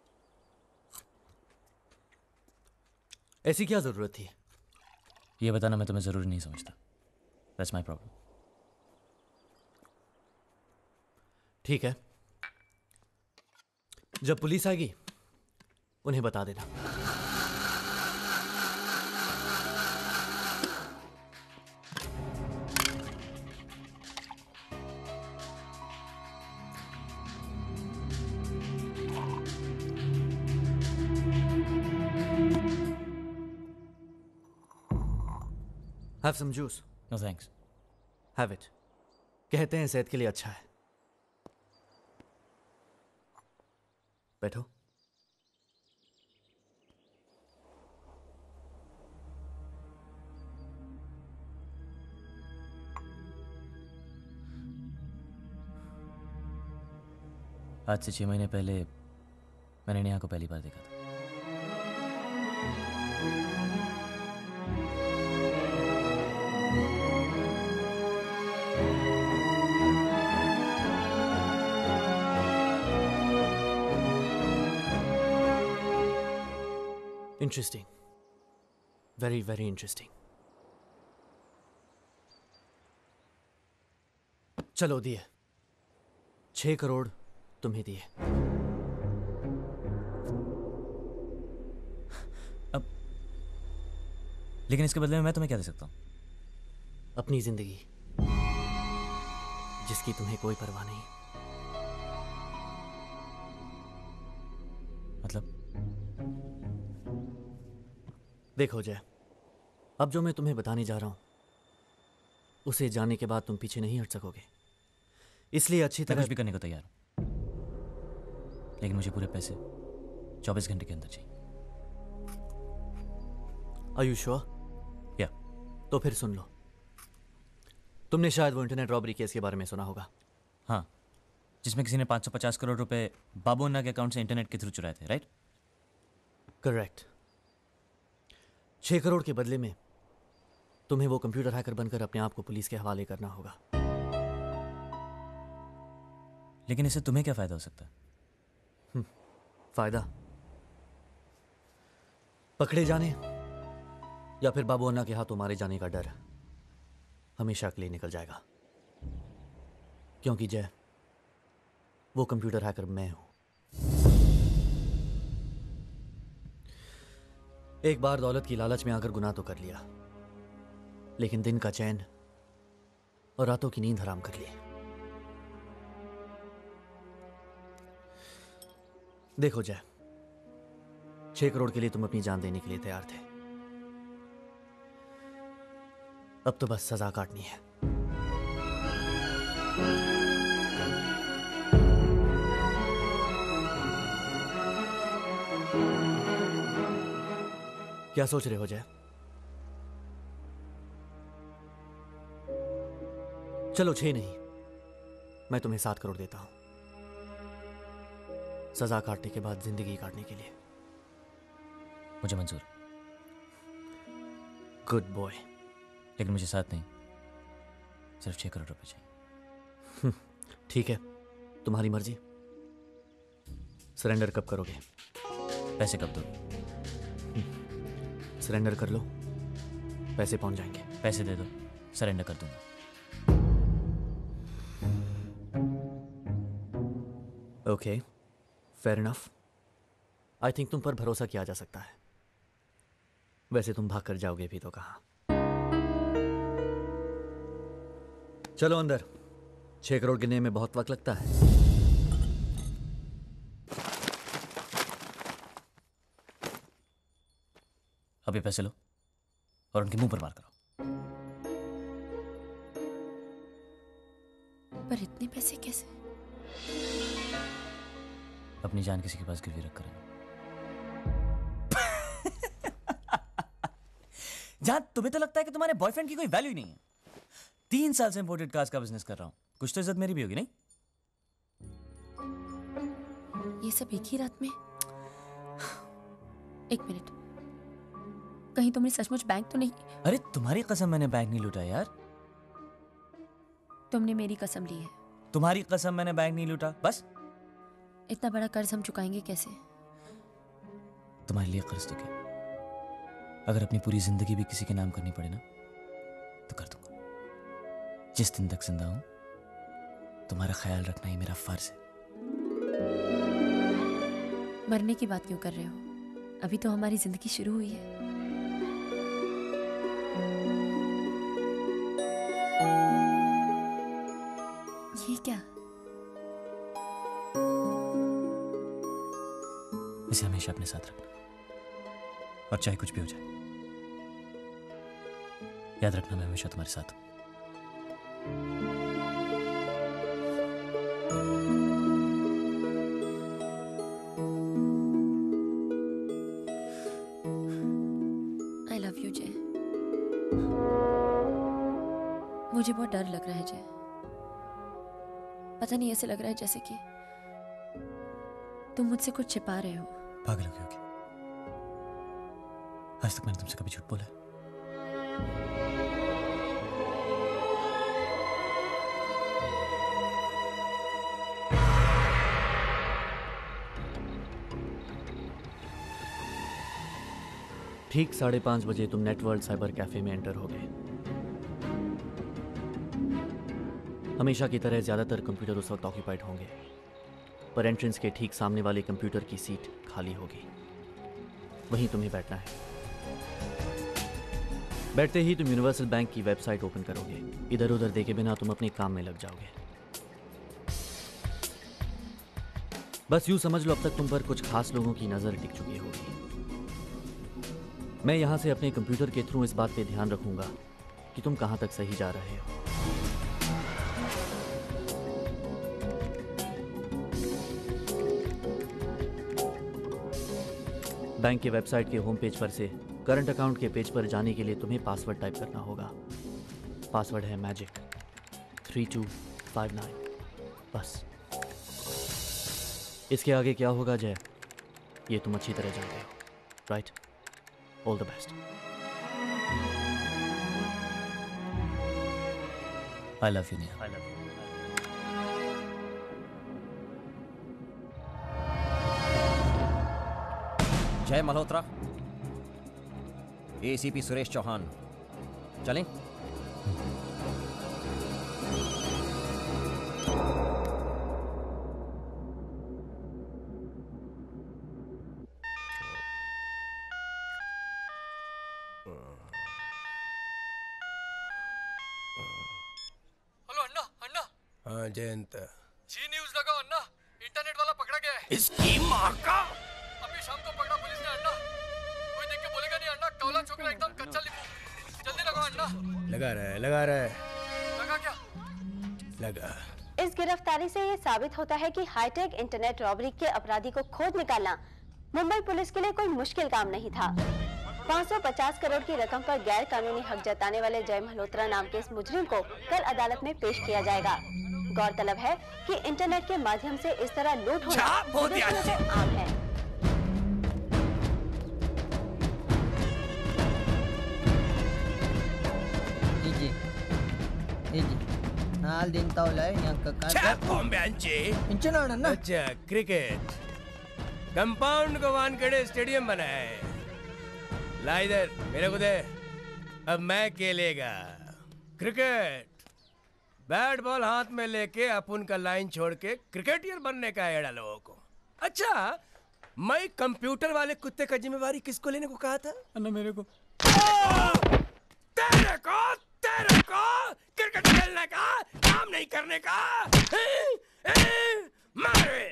ऐसी क्या जरूरत थी? ये बताना मैं तुम्हें जरूरी नहीं समझता। That's my problem. ठीक है, जब पुलिस आएगी उन्हें बता देना। Have some juice. No thanks. Have it. कहते हैं सेहत के लिए अच्छा है. बैठो. आज से 6 महीने पहले मैंने नेहा को पहली बार देखा था. Interesting. Very, very interesting. चलो दिए. 6 करोड़ तुम्हें दिए. अब लेकिन इसके बदले में मैं तुम्हें क्या दे सकता हूं? अपनी जिंदगी, जिसकी तुम्हें कोई परवाह नहीं. मतलब? देखो जय, अब जो मैं तुम्हें बताने जा रहा हूं उसे जानने के बाद तुम पीछे नहीं हट सकोगे. इसलिए अच्छी तरह कुछ भी करने को तैयार हूं, लेकिन मुझे पूरे पैसे 24 घंटे के अंदर चाहिए. Are you sure? या तो फिर सुन लो. तुमने शायद वो इंटरनेट रॉबरी केस के बारे में सुना होगा. हाँ, जिसमें किसी ने 550 करोड़ रुपए बाबू अन्ना के अकाउंट से इंटरनेट के थ्रू चुराए थे, राइट? करेक्ट. 6 करोड़ के बदले में तुम्हें वो कंप्यूटर हैकर बनकर अपने आप को पुलिस के हवाले करना होगा. लेकिन इससे तुम्हें क्या फायदा हो सकता है? फायदा? पकड़े जाने या फिर बाबू अन्ना के हाथों मारे जाने का डर हमेशा के लिए निकल जाएगा. क्योंकि जय, वो कंप्यूटर हैकर मैं हूं. एक बार दौलत की लालच में आकर गुनाह तो कर लिया, लेकिन दिन का चैन और रातों की नींद हराम कर ली. देखो जय, 6 करोड़ के लिए तुम अपनी जान देने के लिए तैयार थे. अब तो बस सजा काटनी है. क्या सोच रहे हो जय? चलो 6 नहीं, मैं तुम्हें 7 करोड़ देता हूं. सजा काटने के बाद जिंदगी काटने के लिए. मुझे मंजूर. Good boy. लेकिन मुझे 7 नहीं, सिर्फ 6 करोड़ रुपए चाहिए. ठीक है, तुम्हारी मर्जी. सरेंडर कब करोगे? पैसे कब दो? सरेंडर कर लो, पैसे पहुंच जाएंगे. पैसे दे दो, सरेंडर कर दूंगा. Okay, fair enough. I think तुम पर भरोसा किया जा सकता है. वैसे तुम भाग कर जाओगे भी तो कहाँ. चलो अंदर. 6 करोड़ गिनने में बहुत वक्त लगता है. अभी पैसे लो और उनके मुंह पर मार करो. पर इतने पैसे कैसे? अपनी जान किसी के पास गिरवी रख कर. जहां तुम्हें तो लगता है कि तुम्हारे बॉयफ्रेंड की कोई वैल्यू ही नहीं है. 3 साल से इंपोर्टेड कार्स का बिजनेस कर रहा हूं, कुछ तो इज्जत मेरी भी होगी नहीं? ये सब एक ही रात में? एक मिनट, कहीं तुमने सचमुच बैंक तो नहीं? अरे तुम्हारी कसम, मैंने बैंक नहीं लूटा यार. तुमने मेरी कसम ली है. तुम्हारी कसम, मैंने बैंक नहीं लूटा. बस इतना बड़ा कर्ज हम चुकाएंगे कैसे? तुम्हारे लिए कर्ज तो क्या, अगर अपनी पूरी जिंदगी भी किसी के नाम करनी पड़े ना तो कर दूंगा. जिस दिन तक जिंदा हूं तुम्हारा ख्याल रखना ही मेरा फर्ज है. मरने की बात क्यों कर रहे हो? अभी तो हमारी जिंदगी शुरू हुई है. ये क्या? इसे हमेशा अपने साथ रखना, और चाहे कुछ भी हो जाए याद रखना मैं हमेशा तुम्हारे साथ हूं। आई लव यू जय। मुझे बहुत डर लग रहा है जय। पता नहीं, ऐसे लग रहा है जैसे कि तुम मुझसे कुछ छिपा रहे हो। पागल हो गई होगी। आज तक मैंने तुमसे कभी झूठ बोला? ठीक 5:30 बजे तुम नेटवर्ल्ड साइबर कैफे में एंटर हो गए। हमेशा की तरह ज्यादातर कंप्यूटर उस वक्त ऑक्यूपाइड होंगे, पर एंट्रेंस के ठीक सामने वाले कंप्यूटर की सीट खाली होगी। वहीं तुम्हें बैठना है। बैठते ही तुम यूनिवर्सल बैंक की वेबसाइट ओपन करोगे। इधर उधर देखे बिना तुम अपने काम में लग जाओगे। बस यूं समझ लो अब तक तुम पर कुछ खास लोगों की नजर टिक चुकी होगी। मैं यहां से अपने कंप्यूटर के थ्रू इस बात पे ध्यान रखूंगा कि तुम कहां तक सही जा रहे हो। बैंक के वेबसाइट के होम पेज पर से करंट अकाउंट के पेज पर जाने के लिए तुम्हें पासवर्ड टाइप करना होगा। पासवर्ड है मैजिक 3259। बस इसके आगे क्या होगा जय, ये तुम अच्छी तरह जानते हो, right? All the best. I love you Neha. Jay Malhotra, ACP Suresh Chauhan, चलें? हेलो अन्ना, अन्ना। हाँ जयंत। जी न्यूज़ लगाओ अन्ना, इंटरनेट वाला पकड़ा गया है। इसकी माँ का। अभी शाम को पकड़ा पुलिस ने अन्ना। कोई देख के बोलेगा नहीं अन्ना, कौला छोकरा एकदम कच्चा लिखो। जल्दी लगाओ अन्ना। लगा रहा है, लगा रहा है। लगा क्या? लगा। इस गिरफ्तारी से ये साबित होता है कि हाईटेक इंटरनेट रॉबरी के अपराधी को खोज निकालना मुंबई पुलिस के लिए कोई मुश्किल काम नहीं था। 550 करोड़ की रकम पर गैर कानूनी हक जताने वाले जय मल्होत्रा नाम के इस मुजरिम को कल अदालत में पेश किया जाएगा। गौरतलब है कि इंटरनेट के माध्यम से इस तरह लूट होना विदेशियों में आम है। ನಾಲ್ ದಿನತಾವಲ್ಲ अच्छा क्रिकेट कंपाउंड को वान कड़े स्टेडियम बना है। ला इधर मेरे को दे। अब मैं खेलेगा क्रिकेट। बैट बॉल हाथ में लेके अपन का लाइन छोड़ के क्रिकेटियर बनने का है लोगों को। अच्छा, मैं कंप्यूटर वाले कुत्ते का जिम्मेवारी किसको लेने को कहा था? मेरे को। तेरे को क्रिकेट खेलने का, काम नहीं करने का। मारे।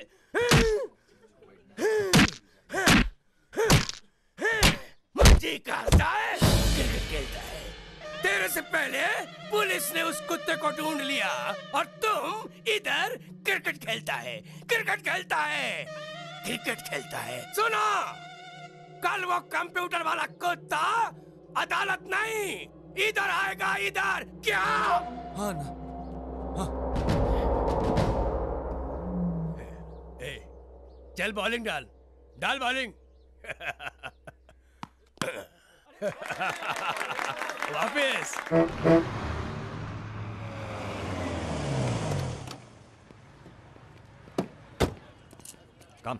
मर्जी करता है, क्रिकेट खेलता है। तेरे से पहले पुलिस ने उस कुत्ते को ढूंढ लिया और तुम इधर क्रिकेट खेलता है, क्रिकेट खेलता है, क्रिकेट खेलता है। सुनो, कल वो कंप्यूटर वाला कुत्ता अदालत नहीं इधर आएगा, इधर। क्या? हाँ ना। हाँ। चल बॉलिंग डाल, डाल बॉलिंग। वापिस। कम।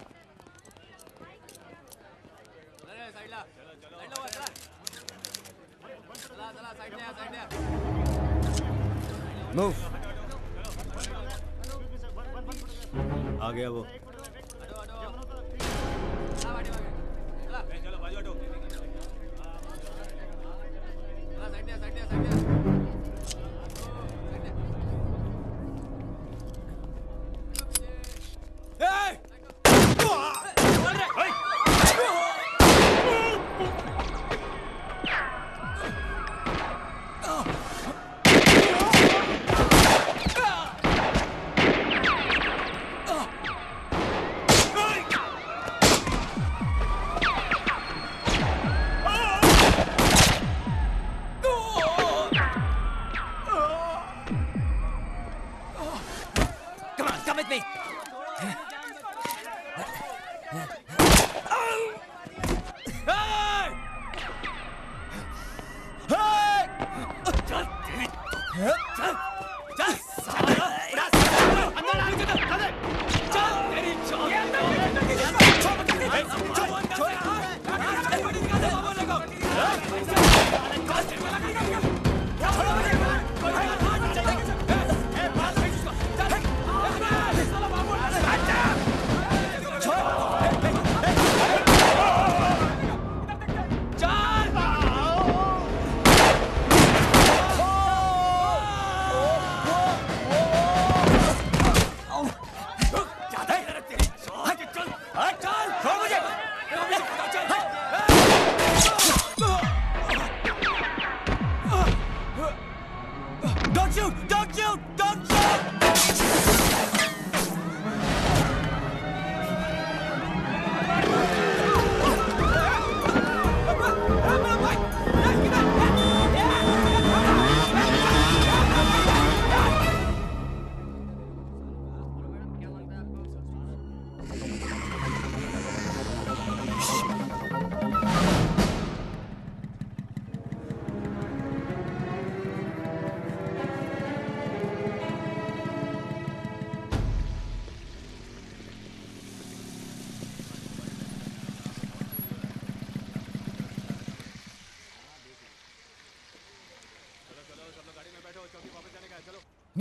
मूव। आ गया वो।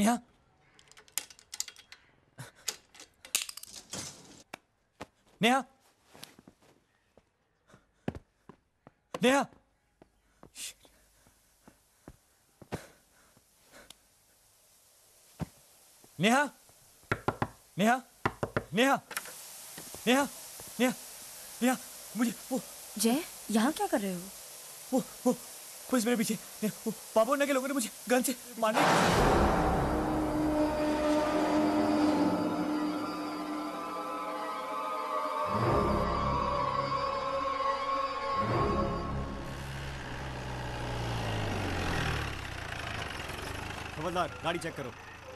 नेहा नेहा नेहा नेहा नेहा नेहा नेहा नेहा नेहा मुझे वो जय यहाँ क्या कर रहे हो? वो पुलिस मेरे पीछे। वो पापा ने के लोगों ने मुझे गन से मारने। खबरदार, गाड़ी चेक करो।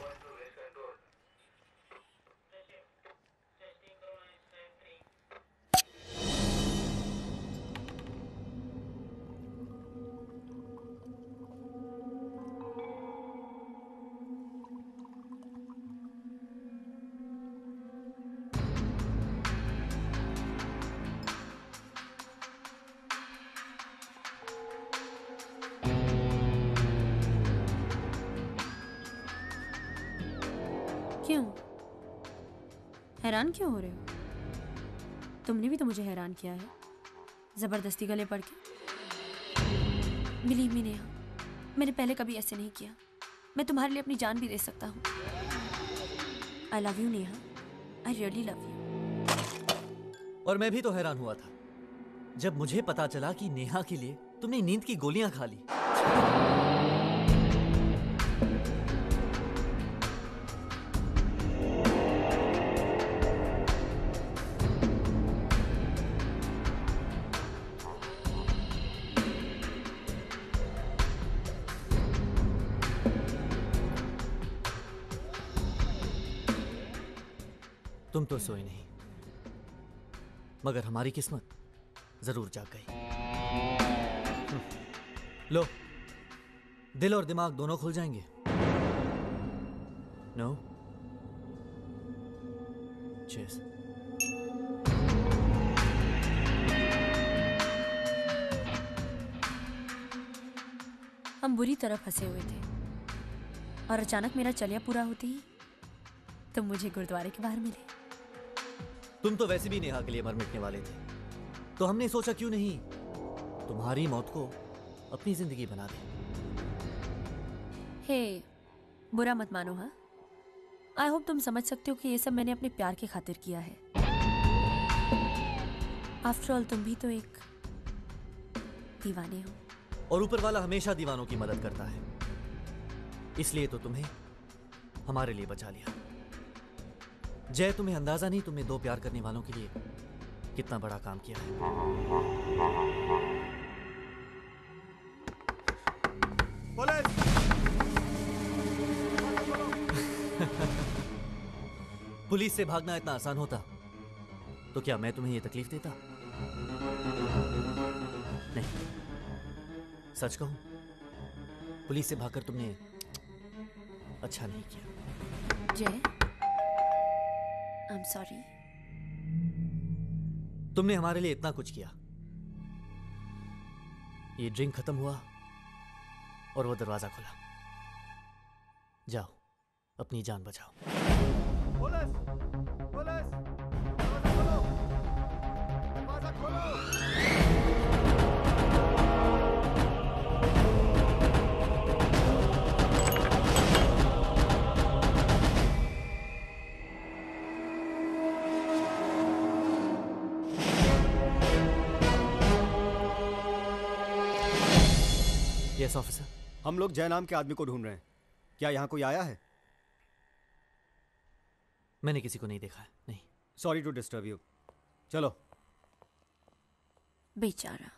क्यों हैरान क्यों हो रहे हो? तुमने भी तो मुझे हैरान किया है जबरदस्ती गले पड़ के। बिलीव मी नेहा, मैंने पहले कभी ऐसे नहीं किया। मैं तुम्हारे लिए अपनी जान भी दे सकता हूँ। I love you Neha, I really love you. और मैं भी तो हैरान हुआ था जब मुझे पता चला कि नेहा के लिए तुमने नींद की गोलियां खा ली। तुम तो सोए नहीं, मगर हमारी किस्मत जरूर जाग गई। लो, दिल और दिमाग दोनों खुल जाएंगे। नो? चीयर्स। हम बुरी तरह फंसे हुए थे और अचानक मेरा चलिया पूरा होते ही तुम मुझे गुरुद्वारे के बाहर मिले। तुम तो वैसे भी नेहा के लिए मर मिटने वाले थे, तो हमने सोचा क्यों नहीं तुम्हारी मौत को अपनी जिंदगी बना दे। हे, बुरा मत मानो। हाँ, आई होप तुम समझ सकते हो कि ये सब मैंने अपने प्यार की खातिर किया है। आफ्टर ऑल तुम भी तो एक दीवाने हो। और ऊपर वाला हमेशा दीवानों की मदद करता है, इसलिए तो तुम्हें हमारे लिए बचा लिया। जय, तुम्हें अंदाजा नहीं तुमने दो प्यार करने वालों के लिए कितना बड़ा काम किया है। पुलिस से भागना इतना आसान होता तो क्या मैं तुम्हें यह तकलीफ देता? नहीं, सच कहूं, पुलिस से भागकर तुमने अच्छा नहीं किया। जय, आई एम सॉरी। तुमने हमारे लिए इतना कुछ किया। ये ड्रिंक खत्म हुआ और वो दरवाजा खुला। जाओ, अपनी जान बचाओ। पुलिस! पुलिस! दरवाजा खोलो! दरवाजा खोलो! Yes officer. हम लोग जय नाम के आदमी को ढूंढ रहे हैं। क्या यहाँ कोई आया है? मैंने किसी को नहीं देखा है। नहीं। Sorry to disturb you. चलो। बेचारा।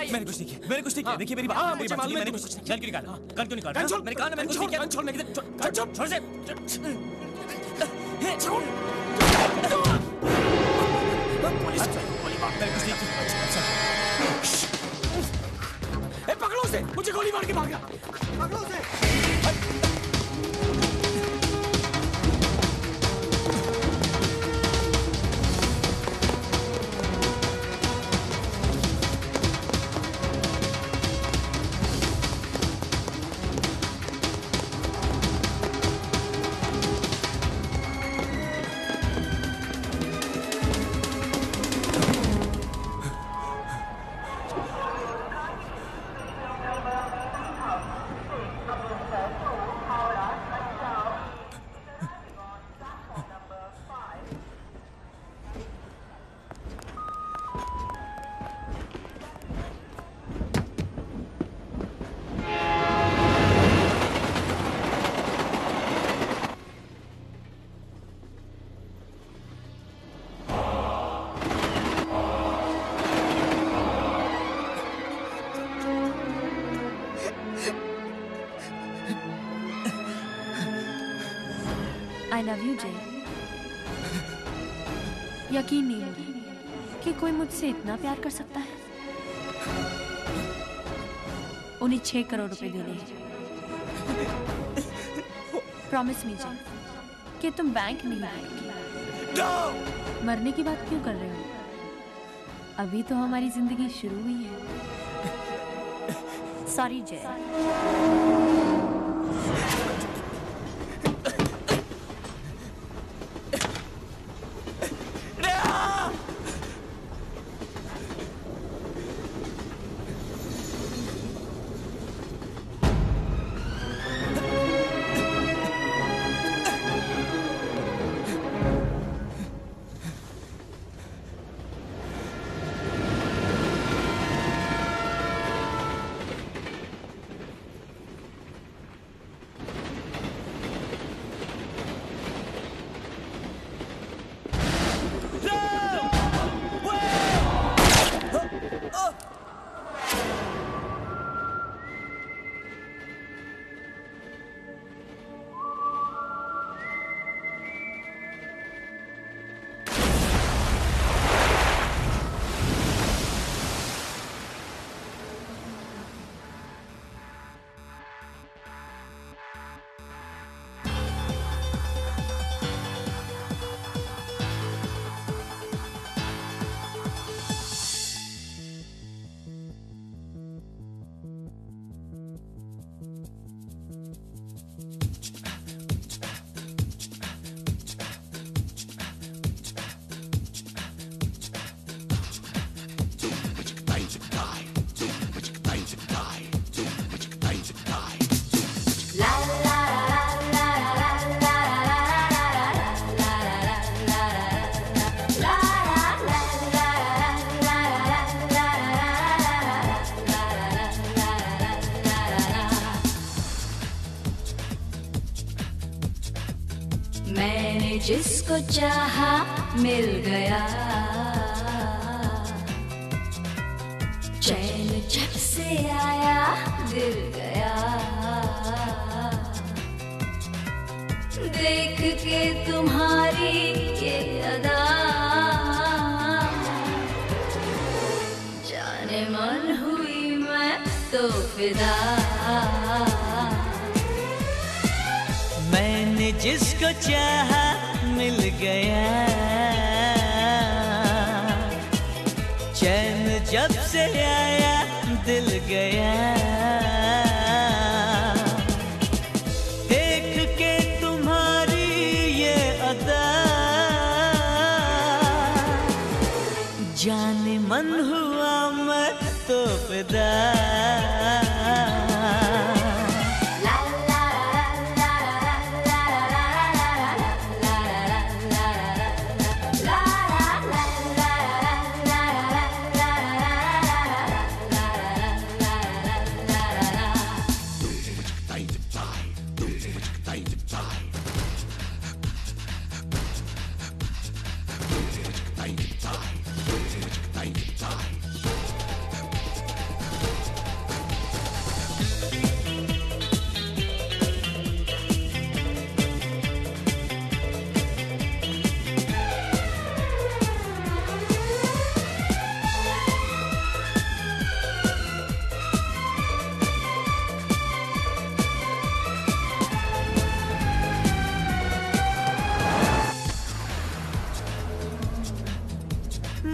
मैंने कुछ नहीं किया, मैंने कुछ नहीं किया। देखिए मेरी बात, हाँ, मेरी मुझे बात मालूम सुनिए, है मैंने तुम- कुछ गन क्यों निकाला? गन क्यों निकाला? गन छोड़, मैंने कहा ना, मैंने कुछ नहीं किया। गन छोड़, छोड़ से। पुलिस मैंने कुछ नहीं किया। ए, पकड़ो उसे, मुझे गोली मार के भाग गया। पकड़ो उसे। आई लव यू जय। यकीन नहीं हो रहा कि कोई मुझसे इतना प्यार कर सकता है। उन्हें 6 करोड़ रुपए देने हैं। प्रॉमिस मी जय कि तुम बैंक नहीं जाओगे। मरने की बात क्यों कर रहे हो? अभी तो हमारी जिंदगी शुरू हुई है। सॉरी जय। मैंने जिसको चाहा मिल गया, चैन जब से आया दिल गया, देख के तुम्हारी ये अदा, जाने मन हुई मैं तो फिदा। मैंने जिसको चाहा मिल गया, चैन जब से आया दिल गया, देख के तुम्हारी ये अदा, जाने मन हुआ मैं तो फिदा।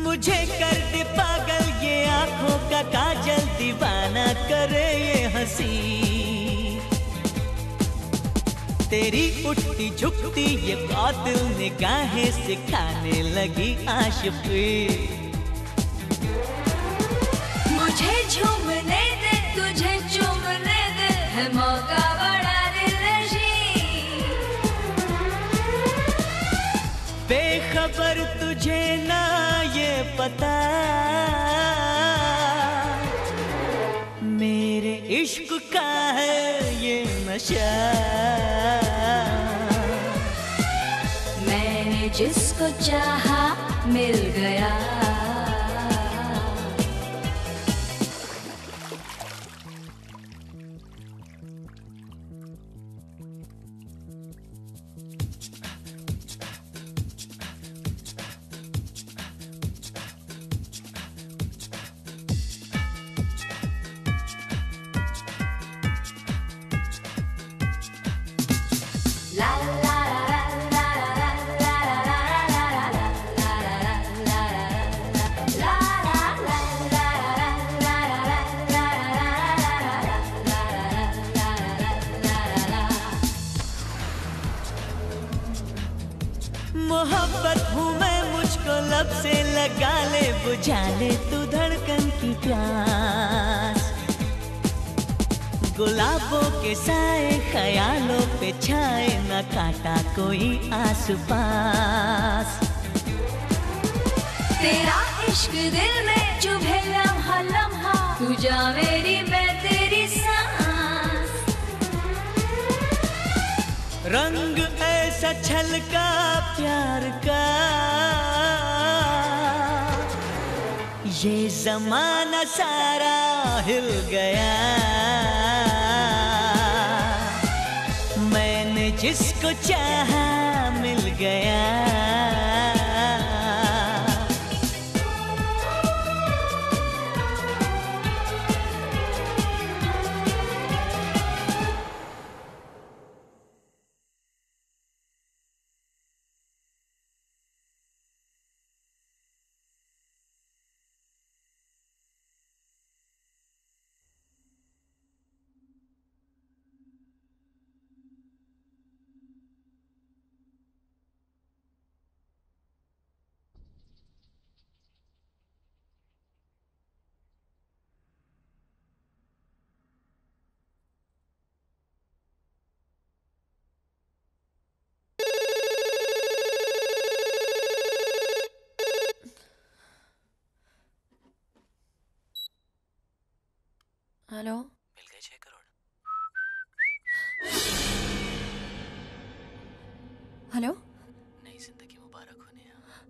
मुझे कर दे पागल ये आंखों का काजल, दीवाना करे ये हंसी। तेरी उठती झुकती ये कातिल निगाहें सिखाने लगी आशिकी। मुझे झूमने दे तुझे चूमने दे, है मौका बड़ा दिलनशी। बेखबर तुझे ना ये पता, मेरे इश्क का है ये नशा। मैंने जिसको चाहा मिल गया। मोहब्बत हूँ मैं, मुझको लब से लगा ले, बुझा ले तू धड़कन की प्यास। गुलाबों के साए ख्यालों पे छाए, न काटा कोई आस पास। तेरा इश्क दिल में चुभे लम्हा लम्हा, तू जा मेरी मैं तेरी सांस। रंग ऐसा छलका प्यार का, ये जमाना सारा हिल गया। मैंने जिसको चाहा मिल गया। हेलो, मिल गए 6 करोड़। हेलो नई जिंदगी मुबारक होने।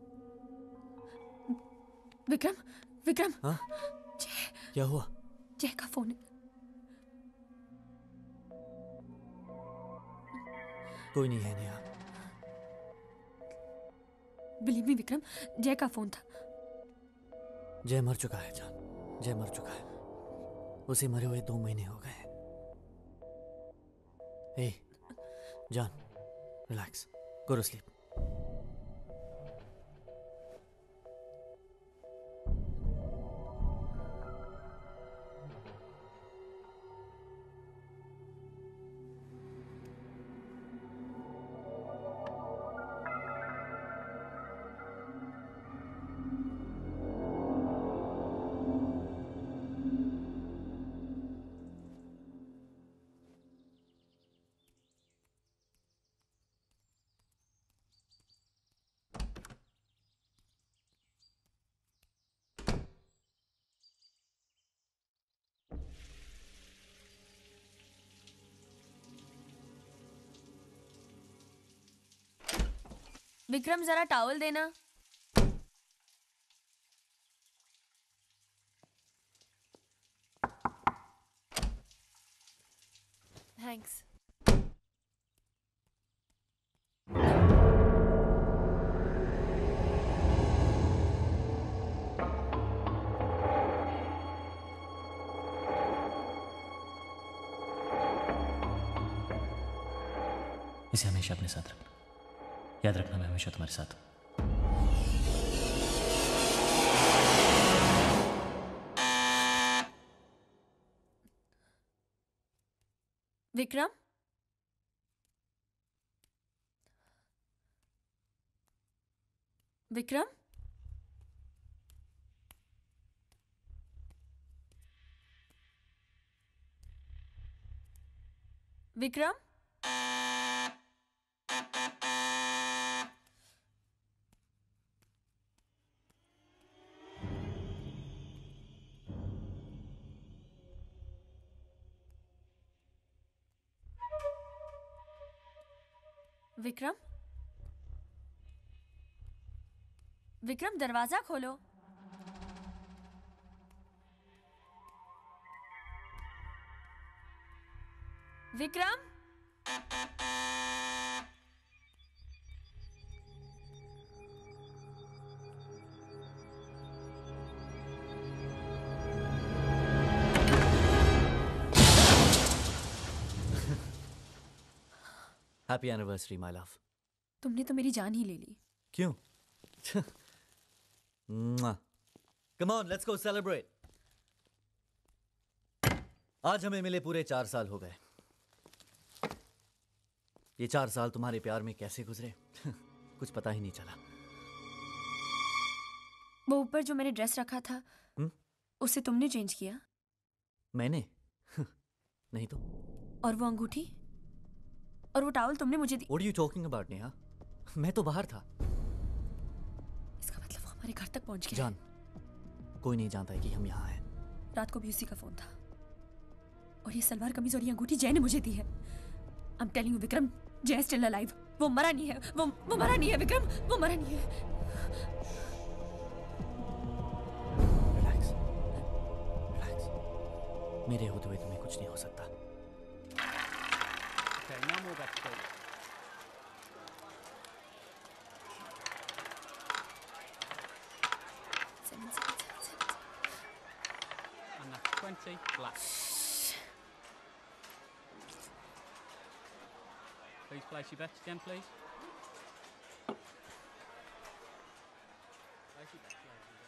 विक्रम, विक्रम। हाँ? क्या हुआ? जय का फोन है। कोई नहीं है नेहा। बिलीव मी विक्रम, जय का फोन था। जय मर चुका है जान, जय मर चुका है। उसे मरे हुए 2 महीने हो गए। ए जान, relax, go to sleep. Vikram जरा टॉवल देना। थैंक्स। इसे हमेशा अपने साथ रखना। याद रखना, मैं हमेशा तुम्हारे साथ हूं। विक्रम, विक्रम, विक्रम, विक्रम, विक्रम, दरवाजा खोलो। Vikram, happy anniversary my love. तुमने तो मेरी जान ही ले ली। क्यों? Come on, let's go celebrate. आज हमें मिले पूरे 4 साल हो गए। ये 4 साल तुम्हारे प्यार में कैसे गुजरे कुछ पता ही नहीं चला। वो ऊपर जो मैंने ड्रेस रखा था उसे तुमने चेंज किया? मैंने? नहीं तो। और वो अंगूठी और वो टॉवल तुमने मुझे दी? What are you talking about, Neha? मैं तो बाहर था। इसका मतलब वो हमारे घर तक पहुंच गया। जान, कोई नहीं जानता है कि हम यहाँ हैं। रात को भी उसी का फोन था और ये सलवार कमीज और ये अंगूठी जय ने मुझे दी है। I'm telling you, विक्रम, जय स्टिल अलाइव। वो मरा नहीं है। वो मरा नहीं है विक्रम, वो मरा नहीं है। Relax, relax. मेरे होते हुए तुम्हें कुछ नहीं हो सकता। Okay, no more backstage. And that's 20 black. Please place your bets again, please. Place your bets,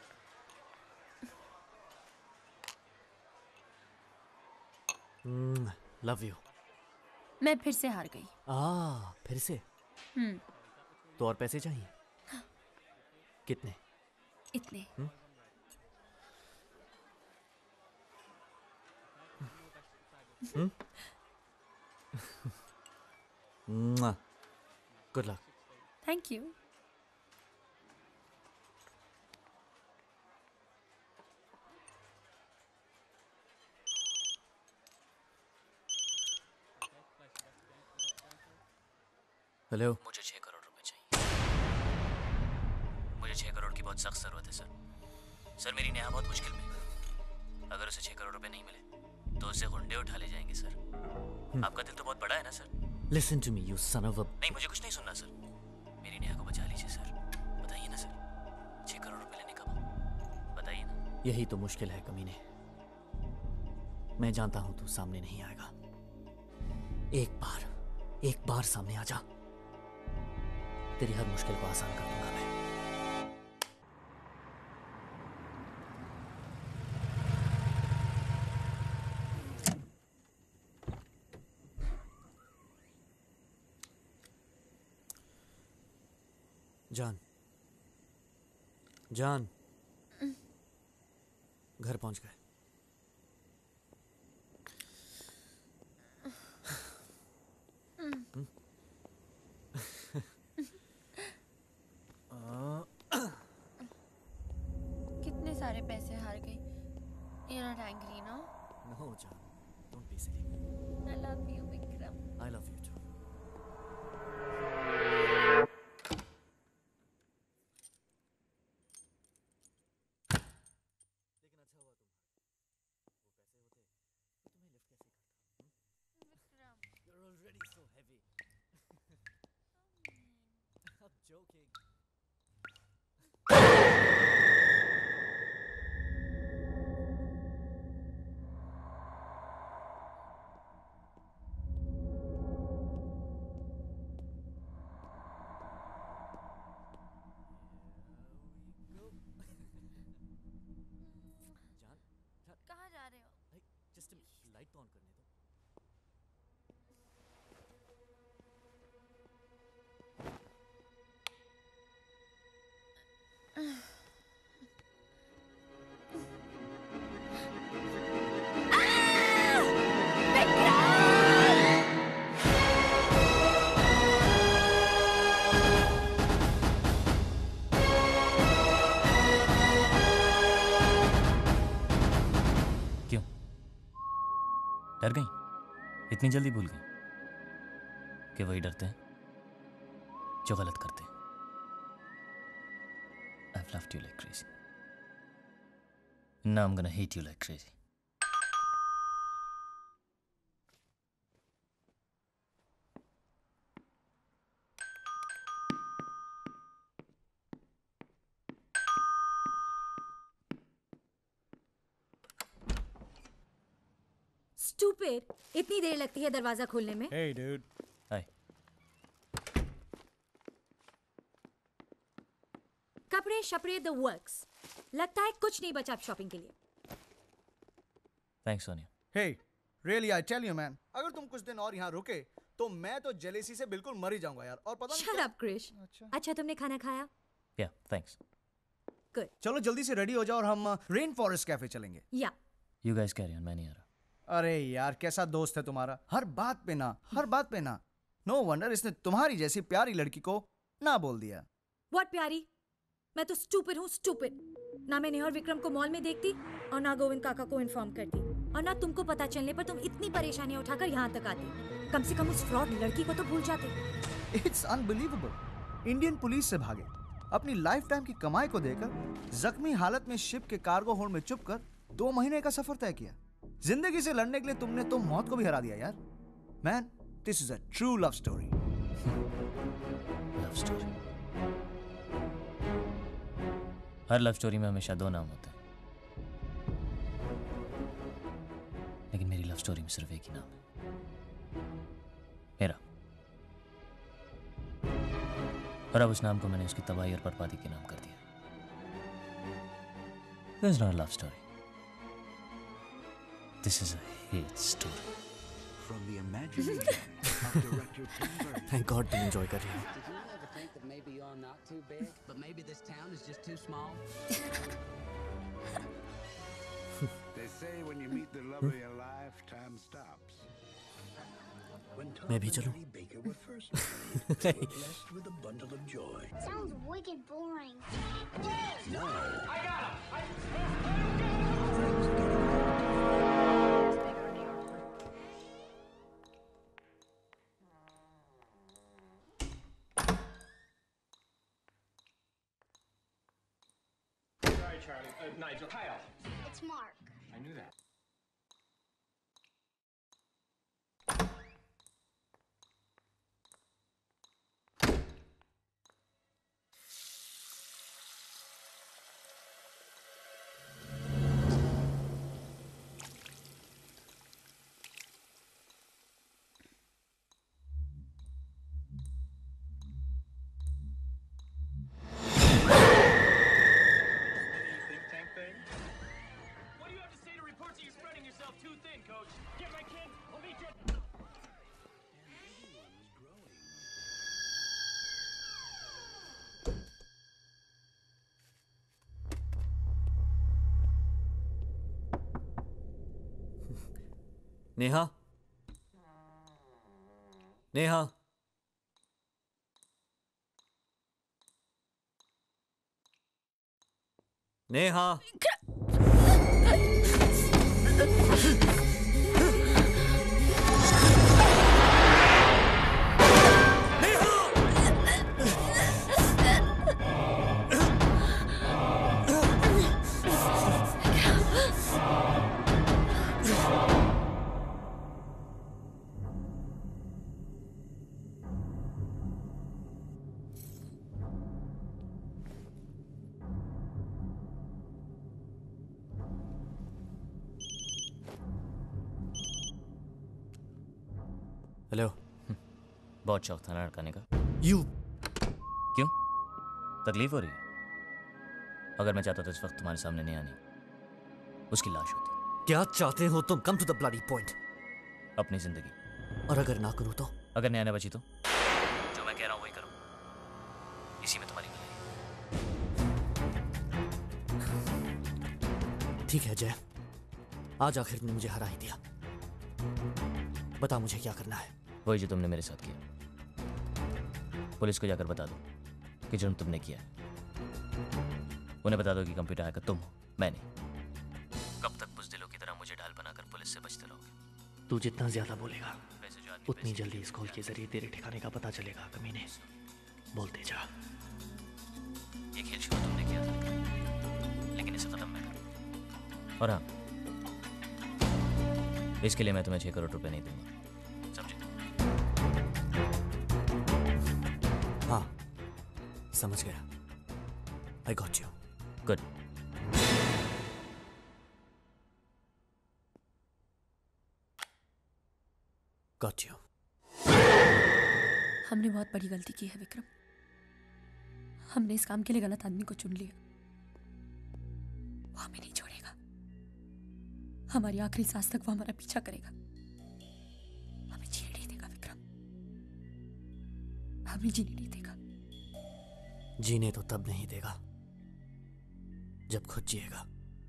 ladies. Love you. मैं फिर से हार गई। फिर से? तो और पैसे चाहिए? कितने? इतने। Good luck. Thank you. Hello. मुझे 6 करोड़ रुपए चाहिए। मुझे 6 करोड़ की बहुत सख्त जरूरत है सर। सर मेरी नेहा बहुत मुश्किल में है। अगर उसे 6 करोड़ रुपए नहीं मिले तो उसे गुंडे उठा ले जाएंगे सर। आपका दिल तो बहुत बड़ा है ना sir. Listen to me, you son of a... नहीं, मुझे कुछ नहीं सुनना सर। मेरी नेहा को बचा लीजिए सर। बताइए ना सर, 6 करोड़ रुपए लेने कब? बताइए ना। यही तो मुश्किल है कमीने। मैं जानता हूं तू सामने नहीं आएगा। एक बार सामने आ जा, तेरी हर मुश्किल को आसान कर दूंगा मैं। जान, घर पहुंच गए। कितने सारे पैसे हार गई। You're not angry, no? No, Jan. Don't be silly. I love you, Vikram. I love you too. लेकिन अच्छा हुआ तुम। वो पैसे होते तो तुम्हें लिफ्ट कैसे करता? Vikram, You're already so heavy. I'm joking. कहाँ जा रहे हो? जस्ट लाइट तो ऑन करने दो। क्यों डर गई? इतनी जल्दी भूल गई कि वही डरते हैं जो गलत करते हैं। I've loved you like crazy. Now I'm gonna hate you like crazy. Stupid! इतनी देर लगती है दरवाजा खोलने में? Hey, dude. Hi. कपड़े शपड़े द वर्क्स। लगता है कुछ नहीं बचा अब शॉपिंग के लिए। Thanks, Sonia. Hey, really, I tell you, man. अगर तुम कुछ दिन और यहाँ रुके, तो मैं तो जेलेसी से बिल्कुल मर ही जाऊंगा यार। और पता नहीं Shut up, Krish. अच्छा तुमने खाना खाया? Yeah, thanks. Good. चलो जल्दी से रेडी हो जाओ और हम रेन फॉरेस्ट कैफे चलेंगे। Yeah. You guys carry on, मैं नहीं आ रहा। अरे यार कैसा दोस्त है तुम्हारा, हर बात पे ना। नो वंडर इसने तुम्हारी जैसी प्यारी लड़की को ना बोल दिया। What प्यारी? मैं तो स्टूपिड हूँ, स्टूपिड। ना मैं नेहा और विक्रम को मॉल में देखती और ना गोविंद काका को इन्फॉर्म करती और ना तुमको पता चलने पर तुम इतनी परेशानियां उठाकर यहाँ तक आती। कम से कम उस फ्रॉड लड़की को तो भूल जाते। It's unbelievable. इंडियन पुलिस से भागे, अपनी लाइफ टाइम की कमाई को देकर जख्मी हालत में शिप के कार्गो होल्ड में चुपकर 2 महीने का सफर तय किया। जिंदगी से लड़ने के लिए तुमने तो मौत को भी हरा दिया यार। Man, this is a true love story. Love story. हर लव स्टोरी में हमेशा 2 नाम होते हैं, लेकिन मेरी लव स्टोरी में सिर्फ एक ही नाम है, मेरा। और अब उस नाम को मैंने उसकी तबाही और बर्बादी के नाम कर दिया। This is not a love story. This is a hate story. From the imagination of director Tim Burton. Thank God तुम enjoy कर रही हो। Did you ever think that maybe you're not too big, but maybe this town is just too small? They say when you meet the love of your life, time stops. मैं भी चलूं? Baker were first blessed with a bundle of joy. Sounds wicked boring. No. I got Sorry, Charlie. Nigel, Kyle. It's Mark. I knew that. Neha, Neha, Neha. Hello. बहुत शौक था ना लड़काने का। You क्यों? तकलीफ हो रही है? अगर मैं चाहता तो इस वक्त तुम्हारे सामने नहीं आनी, उसकी लाश होती। क्या चाहते हो तुम? Come to the bloody point. अपनी जिंदगी। और अगर ना करूं तो? अगर न्याय बची तो? जो मैं कह रहा हूं वही करो, इसी में तुम्हारी भलाई। ठीक है जय, आज आखिर ने मुझे हरा ही दिया। बता मुझे क्या करना है। वही जो तुमने मेरे साथ किया। पुलिस को जाकर बता दो कि जुर्म तुमने किया है। उन्हें बता दो कि कंप्यूटर हैकर तुम हो, मैं नहीं। कब तक बुज़दिलों की तरह मुझे ढाल बनाकर पुलिस से बचते रहोगे? तू जितना ज्यादा बोलेगा उतनी जल्दी इस कॉल के जरिए तेरे ठिकाने का पता चलेगा। कमीने, बोलते जा। ये खेल शुरू तुमने किया था, लेकिन इसे खत्म मैं करूँ। और हाँ, इसके लिए मैं तुम्हें 6 करोड़ रुपए नहीं दूंगा, समझे? हाँ, समझ गया। I got you. Good. Got you. हमने बहुत बड़ी गलती की है विक्रम। हमने इस काम के लिए गलत आदमी को चुन लिया। वो हमें नहीं छोड़ेगा। हमारी आखिरी सांस तक वो हमारा पीछा करेगा। हमें जीने नहीं देगा विक्रम। हमें जीने नहीं देगा। जीने तो तब नहीं देगा जब खुद जिएगा।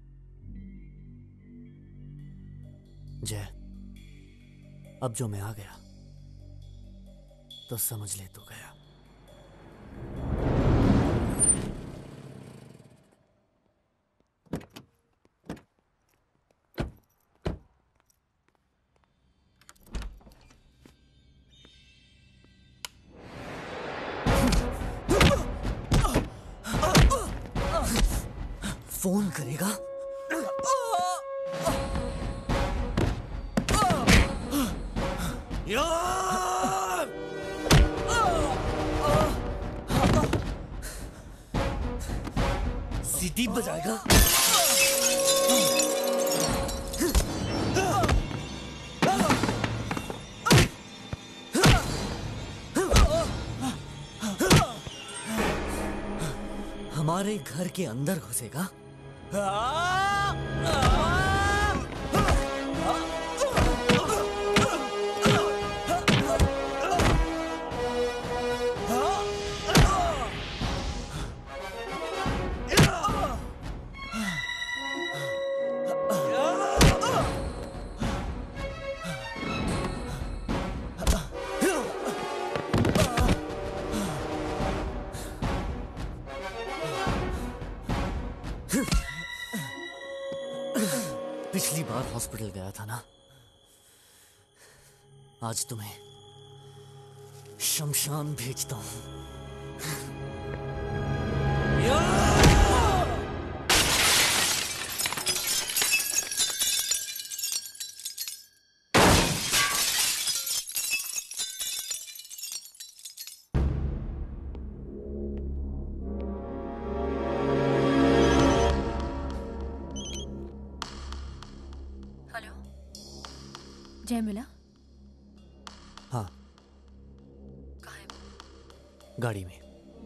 जय, अब जो मैं आ गया तो समझ ले तू गया। फोन करेगा? सीटी बजाएगा? हमारे घर के अंदर घुसेगा? पिछली बार हॉस्पिटल गया था ना, आज तुम्हें शमशान भेजता हूं। जय मिला? हाँ। कहाँ है? गाड़ी में।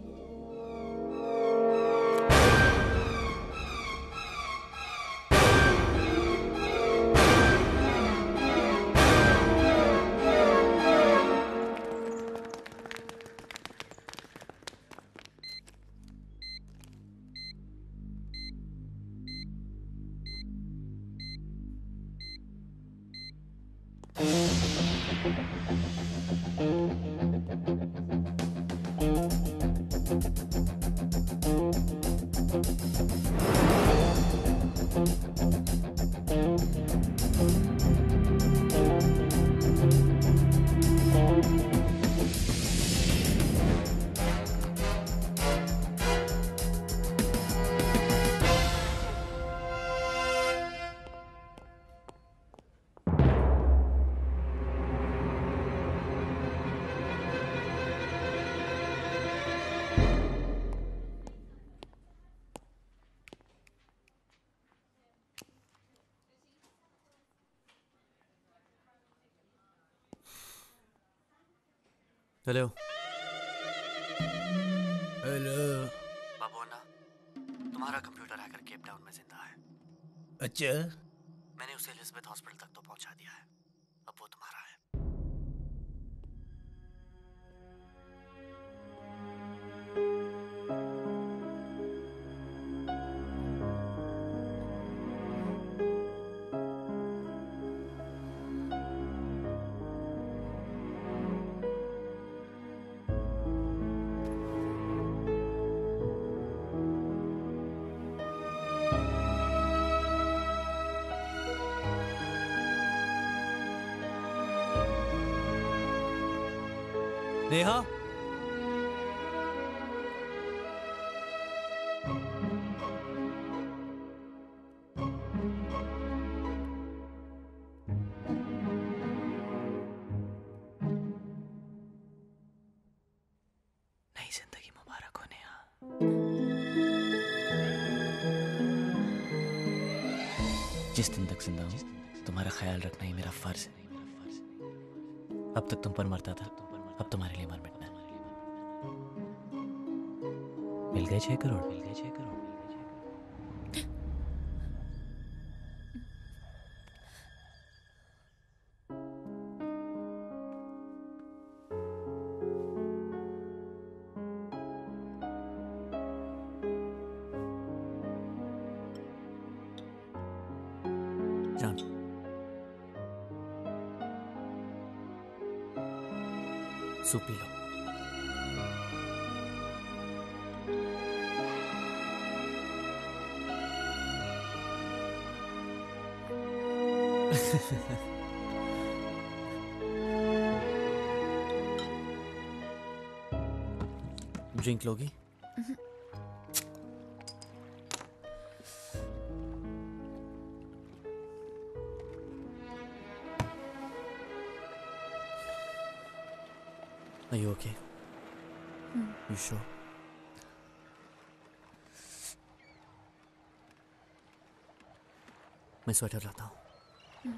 हेलो। हेलो। बाबू अन्ना, तुम्हारा कंप्यूटर हैकर केप टाउन में जिंदा है। अच्छा, मैंने उसे एलिजाबेथ हॉस्पिटल तक तो पहुंचा दिया है। अब वो तुम्हारा है। नेहा, नई जिंदगी मुबारक हो नेहा। जिस दिन तक जिंदा हूं तुम्हारा ख्याल रखना ही मेरा फर्ज है। अब तक तुम पर मरता था, अब तुम्हारे लिए मर मिटना है। मिल गए 6 करोड़, मिल गए 6 करोड़। जान, सूप पी लो। ड्रिंक लोगी? Are you okay? You sure? मैं स्वेटर लाता हूँ।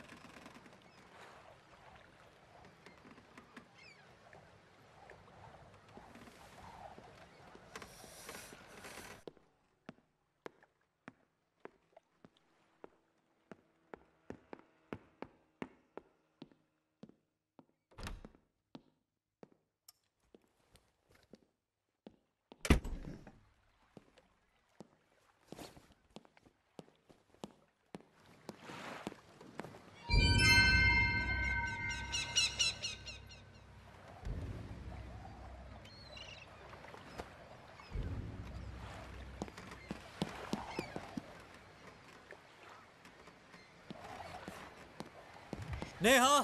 Neha,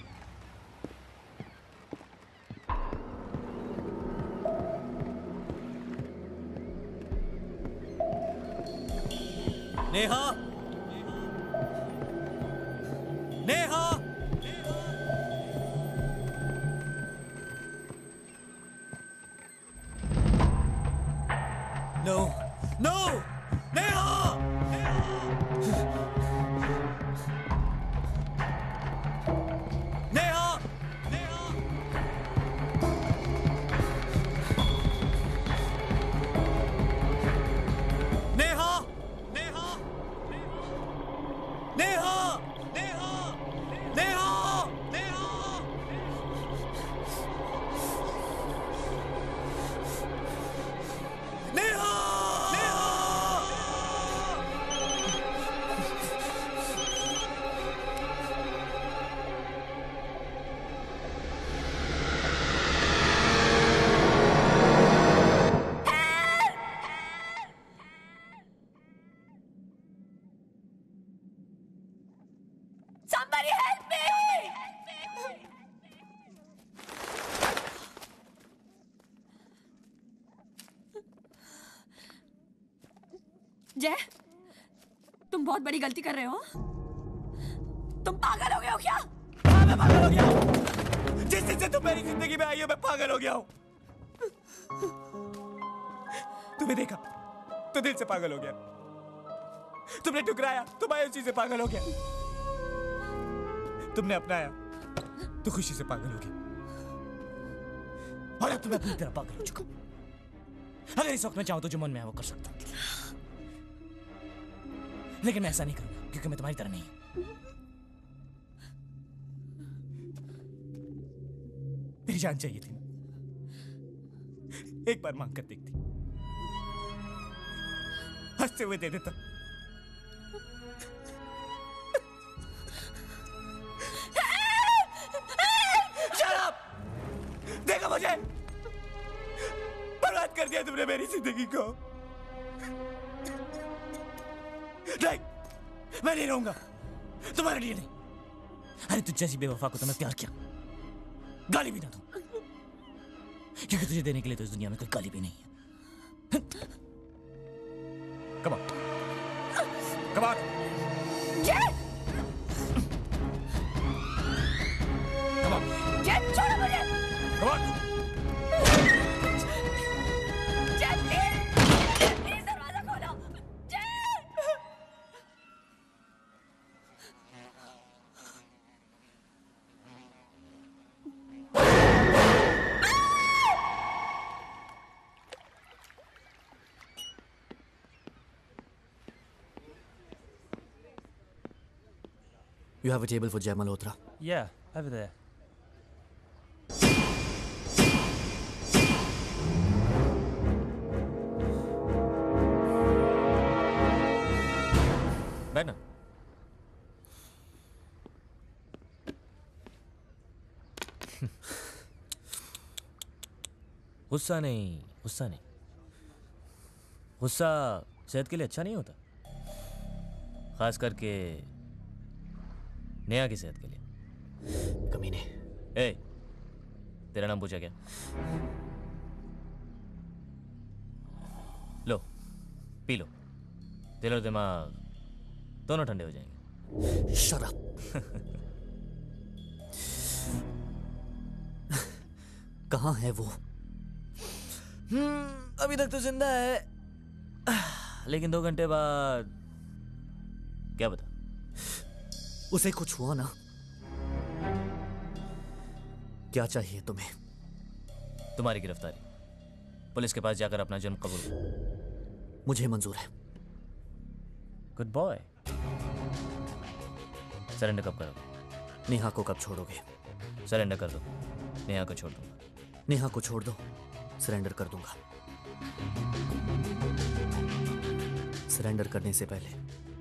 Neha, Neha, no no, Neha, Somebody help me! जय, तुम बहुत बड़ी गलती कर रहे हो। तुम पागल हो गए हो क्या? हाँ, मैं पागल हो गया हूँ। जिस दिन से तुम मेरी जिंदगी में आई हो मैं पागल हो गया हूँ। तुम्हें देखा तो दिल से पागल हो गया, तुमने ठुकराया तो मायूसी से पागल हो गया, तुमने अपनाया तो खुशी से पागल हो गया, और अब तुम्हें अपनी तरह पागल हो चुका। अगर इस वक्त मैं चाहूं तो जो मन में है वो कर सकता हूं, लेकिन मैं ऐसा नहीं करूंगा क्योंकि मैं तुम्हारी तरह नहीं हूं। मेरी जान चाहिए थी, एक बार मांग कर देखती, हंसते हुए दे देता। देखा मुझे, बर्बाद कर दिया तुमने मेरी जिंदगी को। नहीं, मैं नहीं रहूंगा तुम्हारे लिए नहीं। अरे तुझ जैसी बेवफा को तो मैं प्यार किया, गाली भी ना दूं, क्योंकि तुझे देने के लिए तो इस दुनिया में कोई गाली भी नहीं है। Come on. Come on. जय! Come on. जय, छोड़ो मुझे! Come on. जय, प्लीज दरवाजा खोलो! जय! You have a table for Jay Malhotra. Yeah, over there. बैठना। गुस्सा नहीं, गुस्सा नहीं। गुस्सा सेहत के लिए अच्छा नहीं होता, खास करके नेहा की सेहत के लिए। कमीने। ए, तेरा नाम पूछा क्या? लो, पी लो, दिल और दिमाग दोनों ठंडे हो जाएंगे। Shut up. कहाँ है वो? अभी तक तो जिंदा है, लेकिन 2 घंटे बाद क्या बता? उसे कुछ हुआ ना? क्या चाहिए तुम्हें? तुम्हारी गिरफ्तारी, पुलिस के पास जाकर अपना जुर्म कबूल करो। मुझे मंजूर है। Good boy. सरेंडर कब करोगे? नेहा को कब छोड़ोगे? सरेंडर कर दो, नेहा को छोड़ दूंगा। नेहा को छोड़ दो, सरेंडर कर दूंगा। सरेंडर करने से पहले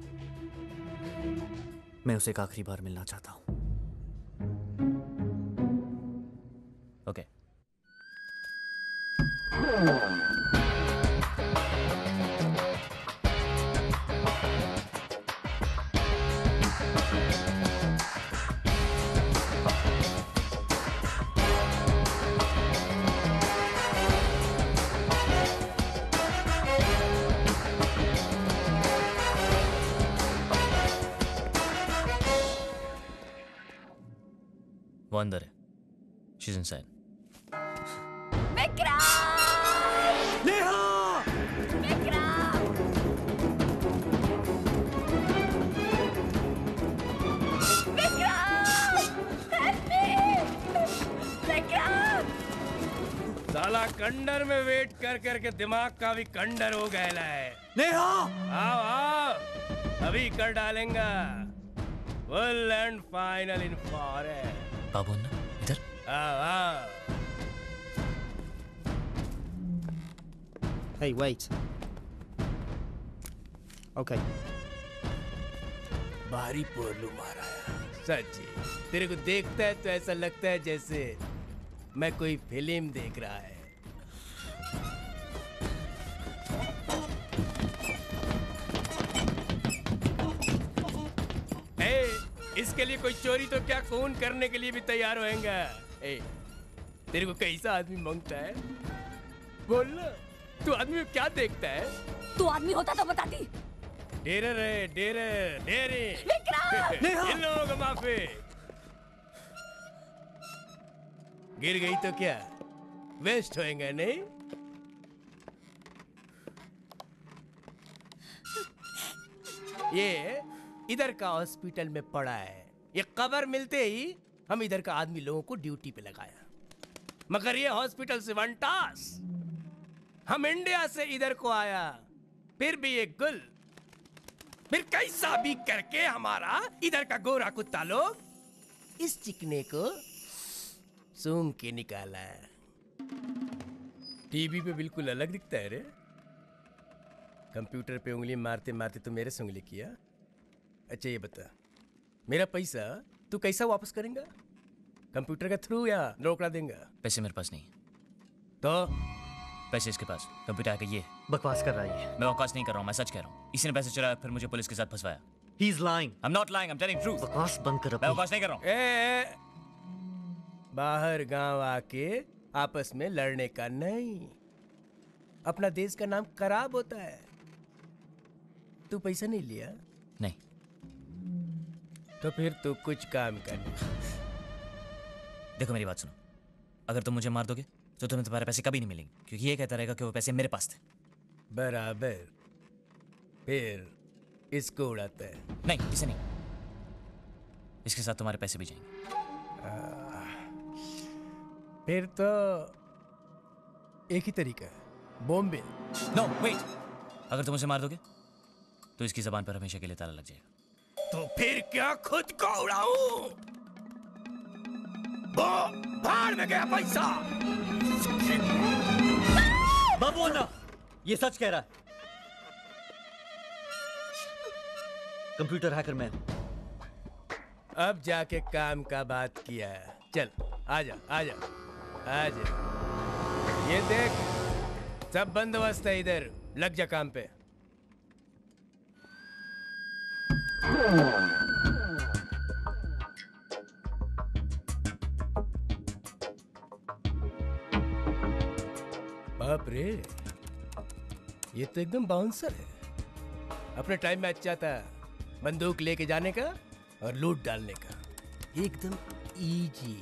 मैं उसे एक आखिरी बार मिलना चाहता हूं। ओके। वो अंदर है। She's inside. Vikram! Neha! Vikram! Vikram! Help me! Vikram! साला कंडर में वेट कर करके दिमाग का भी कंडर हो गया है। नेहा! आओ आओ, अभी कर डालेंगा full and final in forest. बाबू अन्ना इधर। आओ आओ। Hey, wait. Okay. भारी पोरलू मारा है सच्ची। तेरे को देखता है तो ऐसा लगता है जैसे मैं कोई फिल्म देख रहा है। इसके लिए कोई चोरी तो क्या खून करने के लिए भी तैयार होएगा। तेरे को कैसा आदमी मांगता है? बोल ना, तू आदमी में क्या देखता है? तू आदमी होता तो बताती। डेरर है, डेरर, डेरे। विक्रम! इन लोगों को माफी। गिर गई तो क्या वेस्ट होएगा नहीं? ये इधर का हॉस्पिटल में पड़ा है। ये खबर मिलते ही हम इधर का आदमी लोगों को ड्यूटी पे लगाया, मगर ये हॉस्पिटल से वनटास। हम इंडिया से इधर को आया, फिर भी ये गुल, फिर कैसा भी करके हमारा इधर का गोरा कुत्ता लोग इस चिकने को सूंघ के निकाला है। टीवी पे बिल्कुल अलग दिखता है रे। कंप्यूटर पे उंगली मारते मारते तो मेरे से उंगली किया। अच्छा ये बता, मेरा पैसा तू कैसा वापस करेंगा? कंप्यूटर के थ्रू या रोकड़ा देंगा? पैसे मेरे पास नहीं। तो पैसे इसके पास, कंप्यूटर आके ये बकवास कर रहा है। मैं बकवास नहीं कर रहा हूँ, मैं सच कह रहा हूँ। इसी ने पैसे चुराया, फिर मुझे पुलिस के साथ फंसवाया। He is lying. I'm not lying, I'm telling truth. बकवास बंद कर। मैं बकवास नहीं कर रहा हूँ। बाहर गांव आके आपस में लड़ने का नहीं। अपना देश का नाम खराब होता है। तू पैसा नहीं लिया? नहीं। तो फिर तू कुछ काम कर। देखो मेरी बात सुनो, अगर तुम मुझे मार दोगे तो तुम्हें तुम्हारे पैसे कभी नहीं मिलेंगे, क्योंकि ये कहता रहेगा कि वो पैसे मेरे पास थे। बराबर। फिर इसको उड़ाता है। नहीं, इसे नहीं। इसके साथ तुम्हारे पैसे भी जाएंगे। फिर तो एक ही तरीका है, बॉम्बे। नो वेट, अगर तुम उसे मार दोगे तो इसकी जबान पर हमेशा के लिए ताला लग जाएगा। तो फिर क्या खुद को उड़ाऊं? भाड़ में गया पैसा। बाबू अन्ना, ये सच कह रहा है। कंप्यूटर हैकर मैं। अब जाके काम का बात किया है। चल आजा आजा आजा। ये देख, सब बंदोबस्त है इधर, लग जा काम पे। बाप रे, ये तो एकदम बाउंसर है। अपने टाइम में अच्छा था बंदूक लेके जाने का और लूट डालने का, एकदम इजी।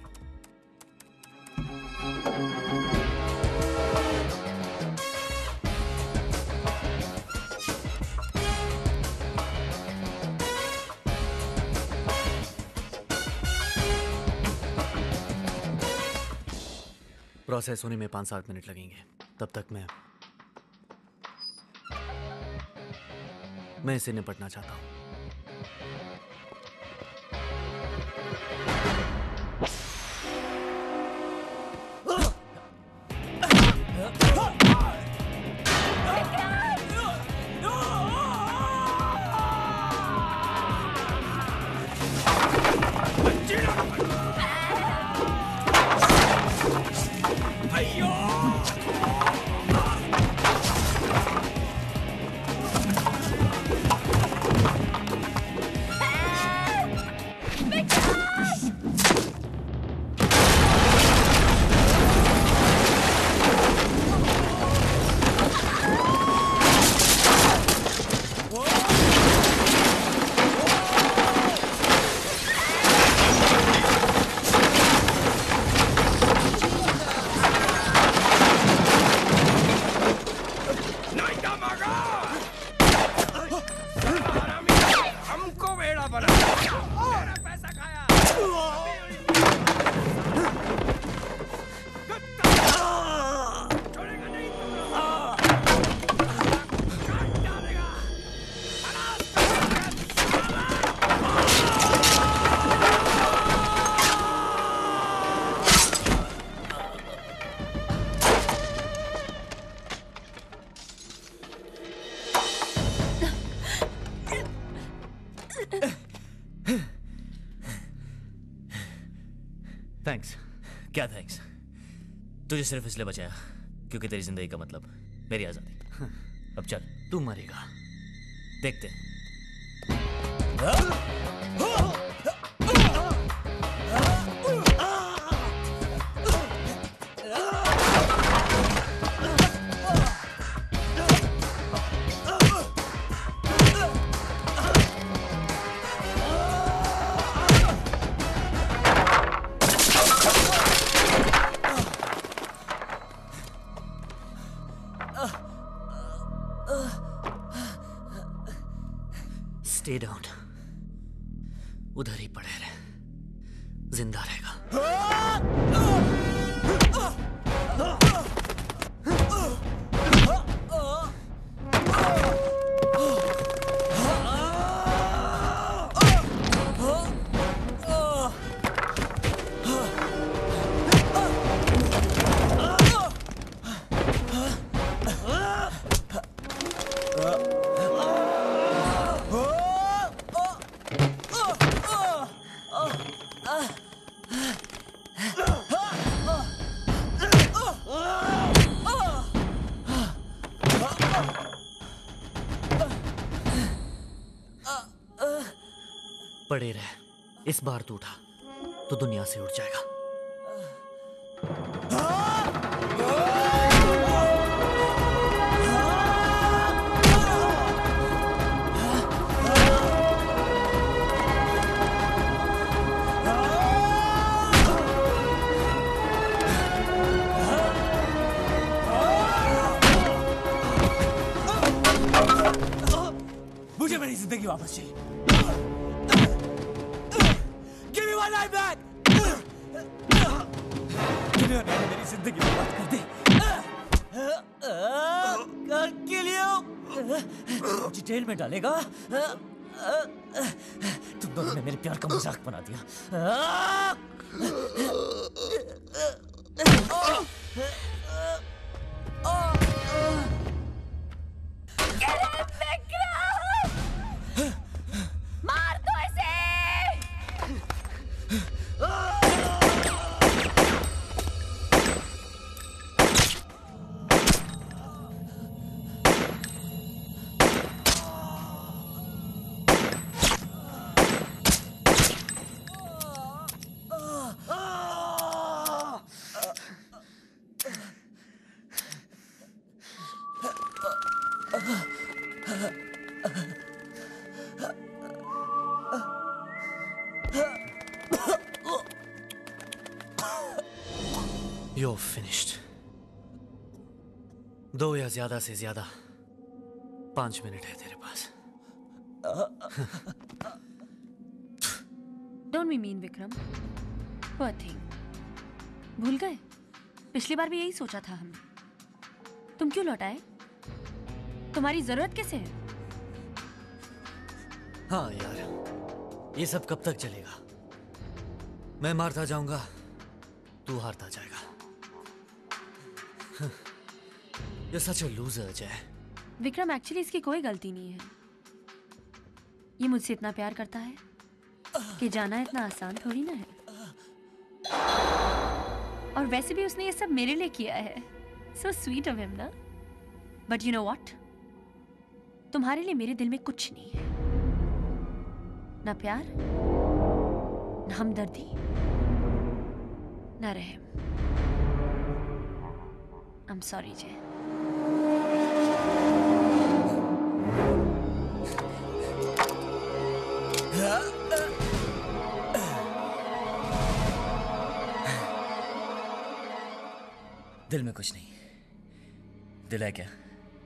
प्रोसेस होने में 5-7 मिनट लगेंगे। तब तक मैं इससे निपटना चाहता हूं। थैंक्स। क्या थैंक्स? तुझे सिर्फ इसलिए बचाया क्योंकि तेरी जिंदगी का मतलब मेरी आजादी। अब चल, तू मरेगा, देखते हैं। स्टे डाउन, उधर ही पड़े रहे, जिंदा रहेगा। पड़े रहे, इस बार तू उठा तो दुनिया से उठ जाएगा। मुझे मेरी जिंदगी वापस चाहिए। Give me my life back! मैंने मेरी जिंदगी बर्बाद कर दी। Kill you! मुझे जेल में डालेगा? तुम दोनों ने मेरे प्यार का मजाक बना दिया। मार दो इसे! You're finished. 2 या ज्यादा से ज्यादा 5 मिनट है तेरे पास। Don't be mean, Vikram. Poor thing। भूल गए? पिछली बार भी यही सोचा था हमने। तुम क्यों लौट आए? तुम्हारी जरूरत किसे है? हाँ यार, ये सब कब तक चलेगा? मैं मारता जाऊंगा, तू हारता जाएगा। You're such a loser, जय। विक्रम, एक्चुअली इसकी कोई गलती नहीं है। ये मुझसे इतना प्यार करता है कि जाना इतना आसान थोड़ी ना है। और वैसे भी उसने ये सब मेरे लिए किया है। So sweet of him, ना? But you know what? तुम्हारे लिए मेरे दिल में कुछ नहीं है। ना प्यार, ना हमदर्दी, ना रहम। I'm sorry, जय। दिल में कुछ नहीं। दिल है क्या?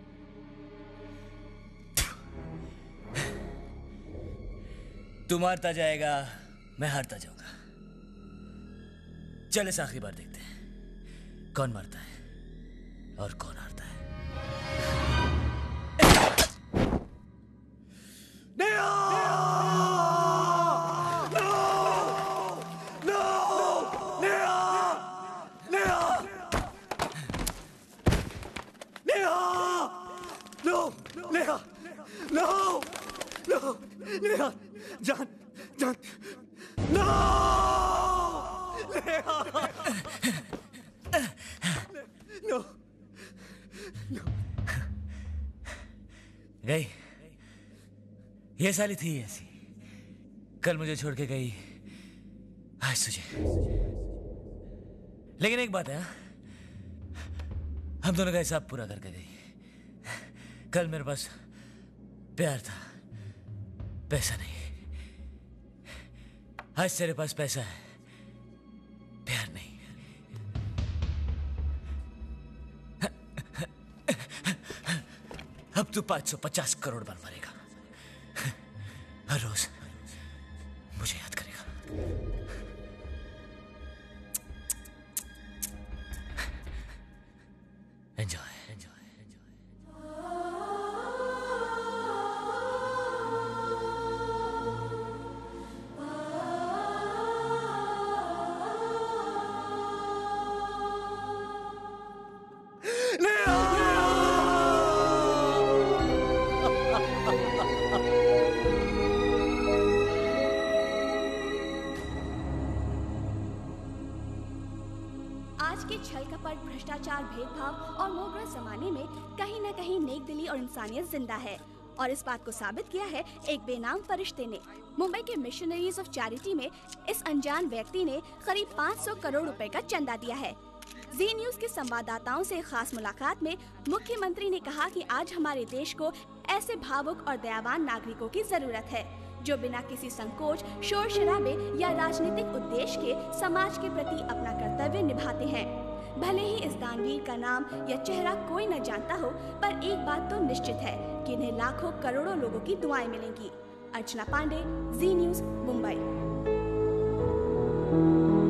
तू मारता जाएगा, मैं हारता जाऊंगा। चल इस आखिरी बार देखते हैं कौन मारता है और कौन हारता है। जान, जान, no! No! No! गई, ये साली थी ऐसी। कल मुझे छोड़ के गई, आज तुझे। लेकिन एक बात है, हम दोनों का हिसाब पूरा करके गई। कल मेरे पास प्यार था, पैसा नहीं। आज तेरे पास पैसा है, प्यार नहीं। अब तू 550 करोड़ बार मरेगा। हर रोज मुझे याद करेगा। Enjoy, enjoy. आज के छल कपट, भ्रष्टाचार, भेदभाव और मोहग्रह जमाने में कहीं न कहीं नेक दिली और इंसानियत जिंदा है। और इस बात को साबित किया है एक बेनाम फरिश्ते ने। मुंबई के मिशनरीज ऑफ चैरिटी में इस अनजान व्यक्ति ने करीब 500 करोड़ रुपए का चंदा दिया है। जी न्यूज के संवाददाताओं से खास मुलाकात में मुख्यमंत्री ने कहा कि आज हमारे देश को ऐसे भावुक और दयावान नागरिकों की जरूरत है जो बिना किसी संकोच, शोर शराबे या राजनीतिक उद्देश्य के समाज के प्रति अपना कर्तव्य निभाते हैं। भले ही इस दानवीर का नाम या चेहरा कोई न जानता हो, पर एक बात तो निश्चित है कि इन्हें लाखों करोड़ों लोगों की दुआएं मिलेंगी। अर्चना पांडे, जी न्यूज़, मुंबई।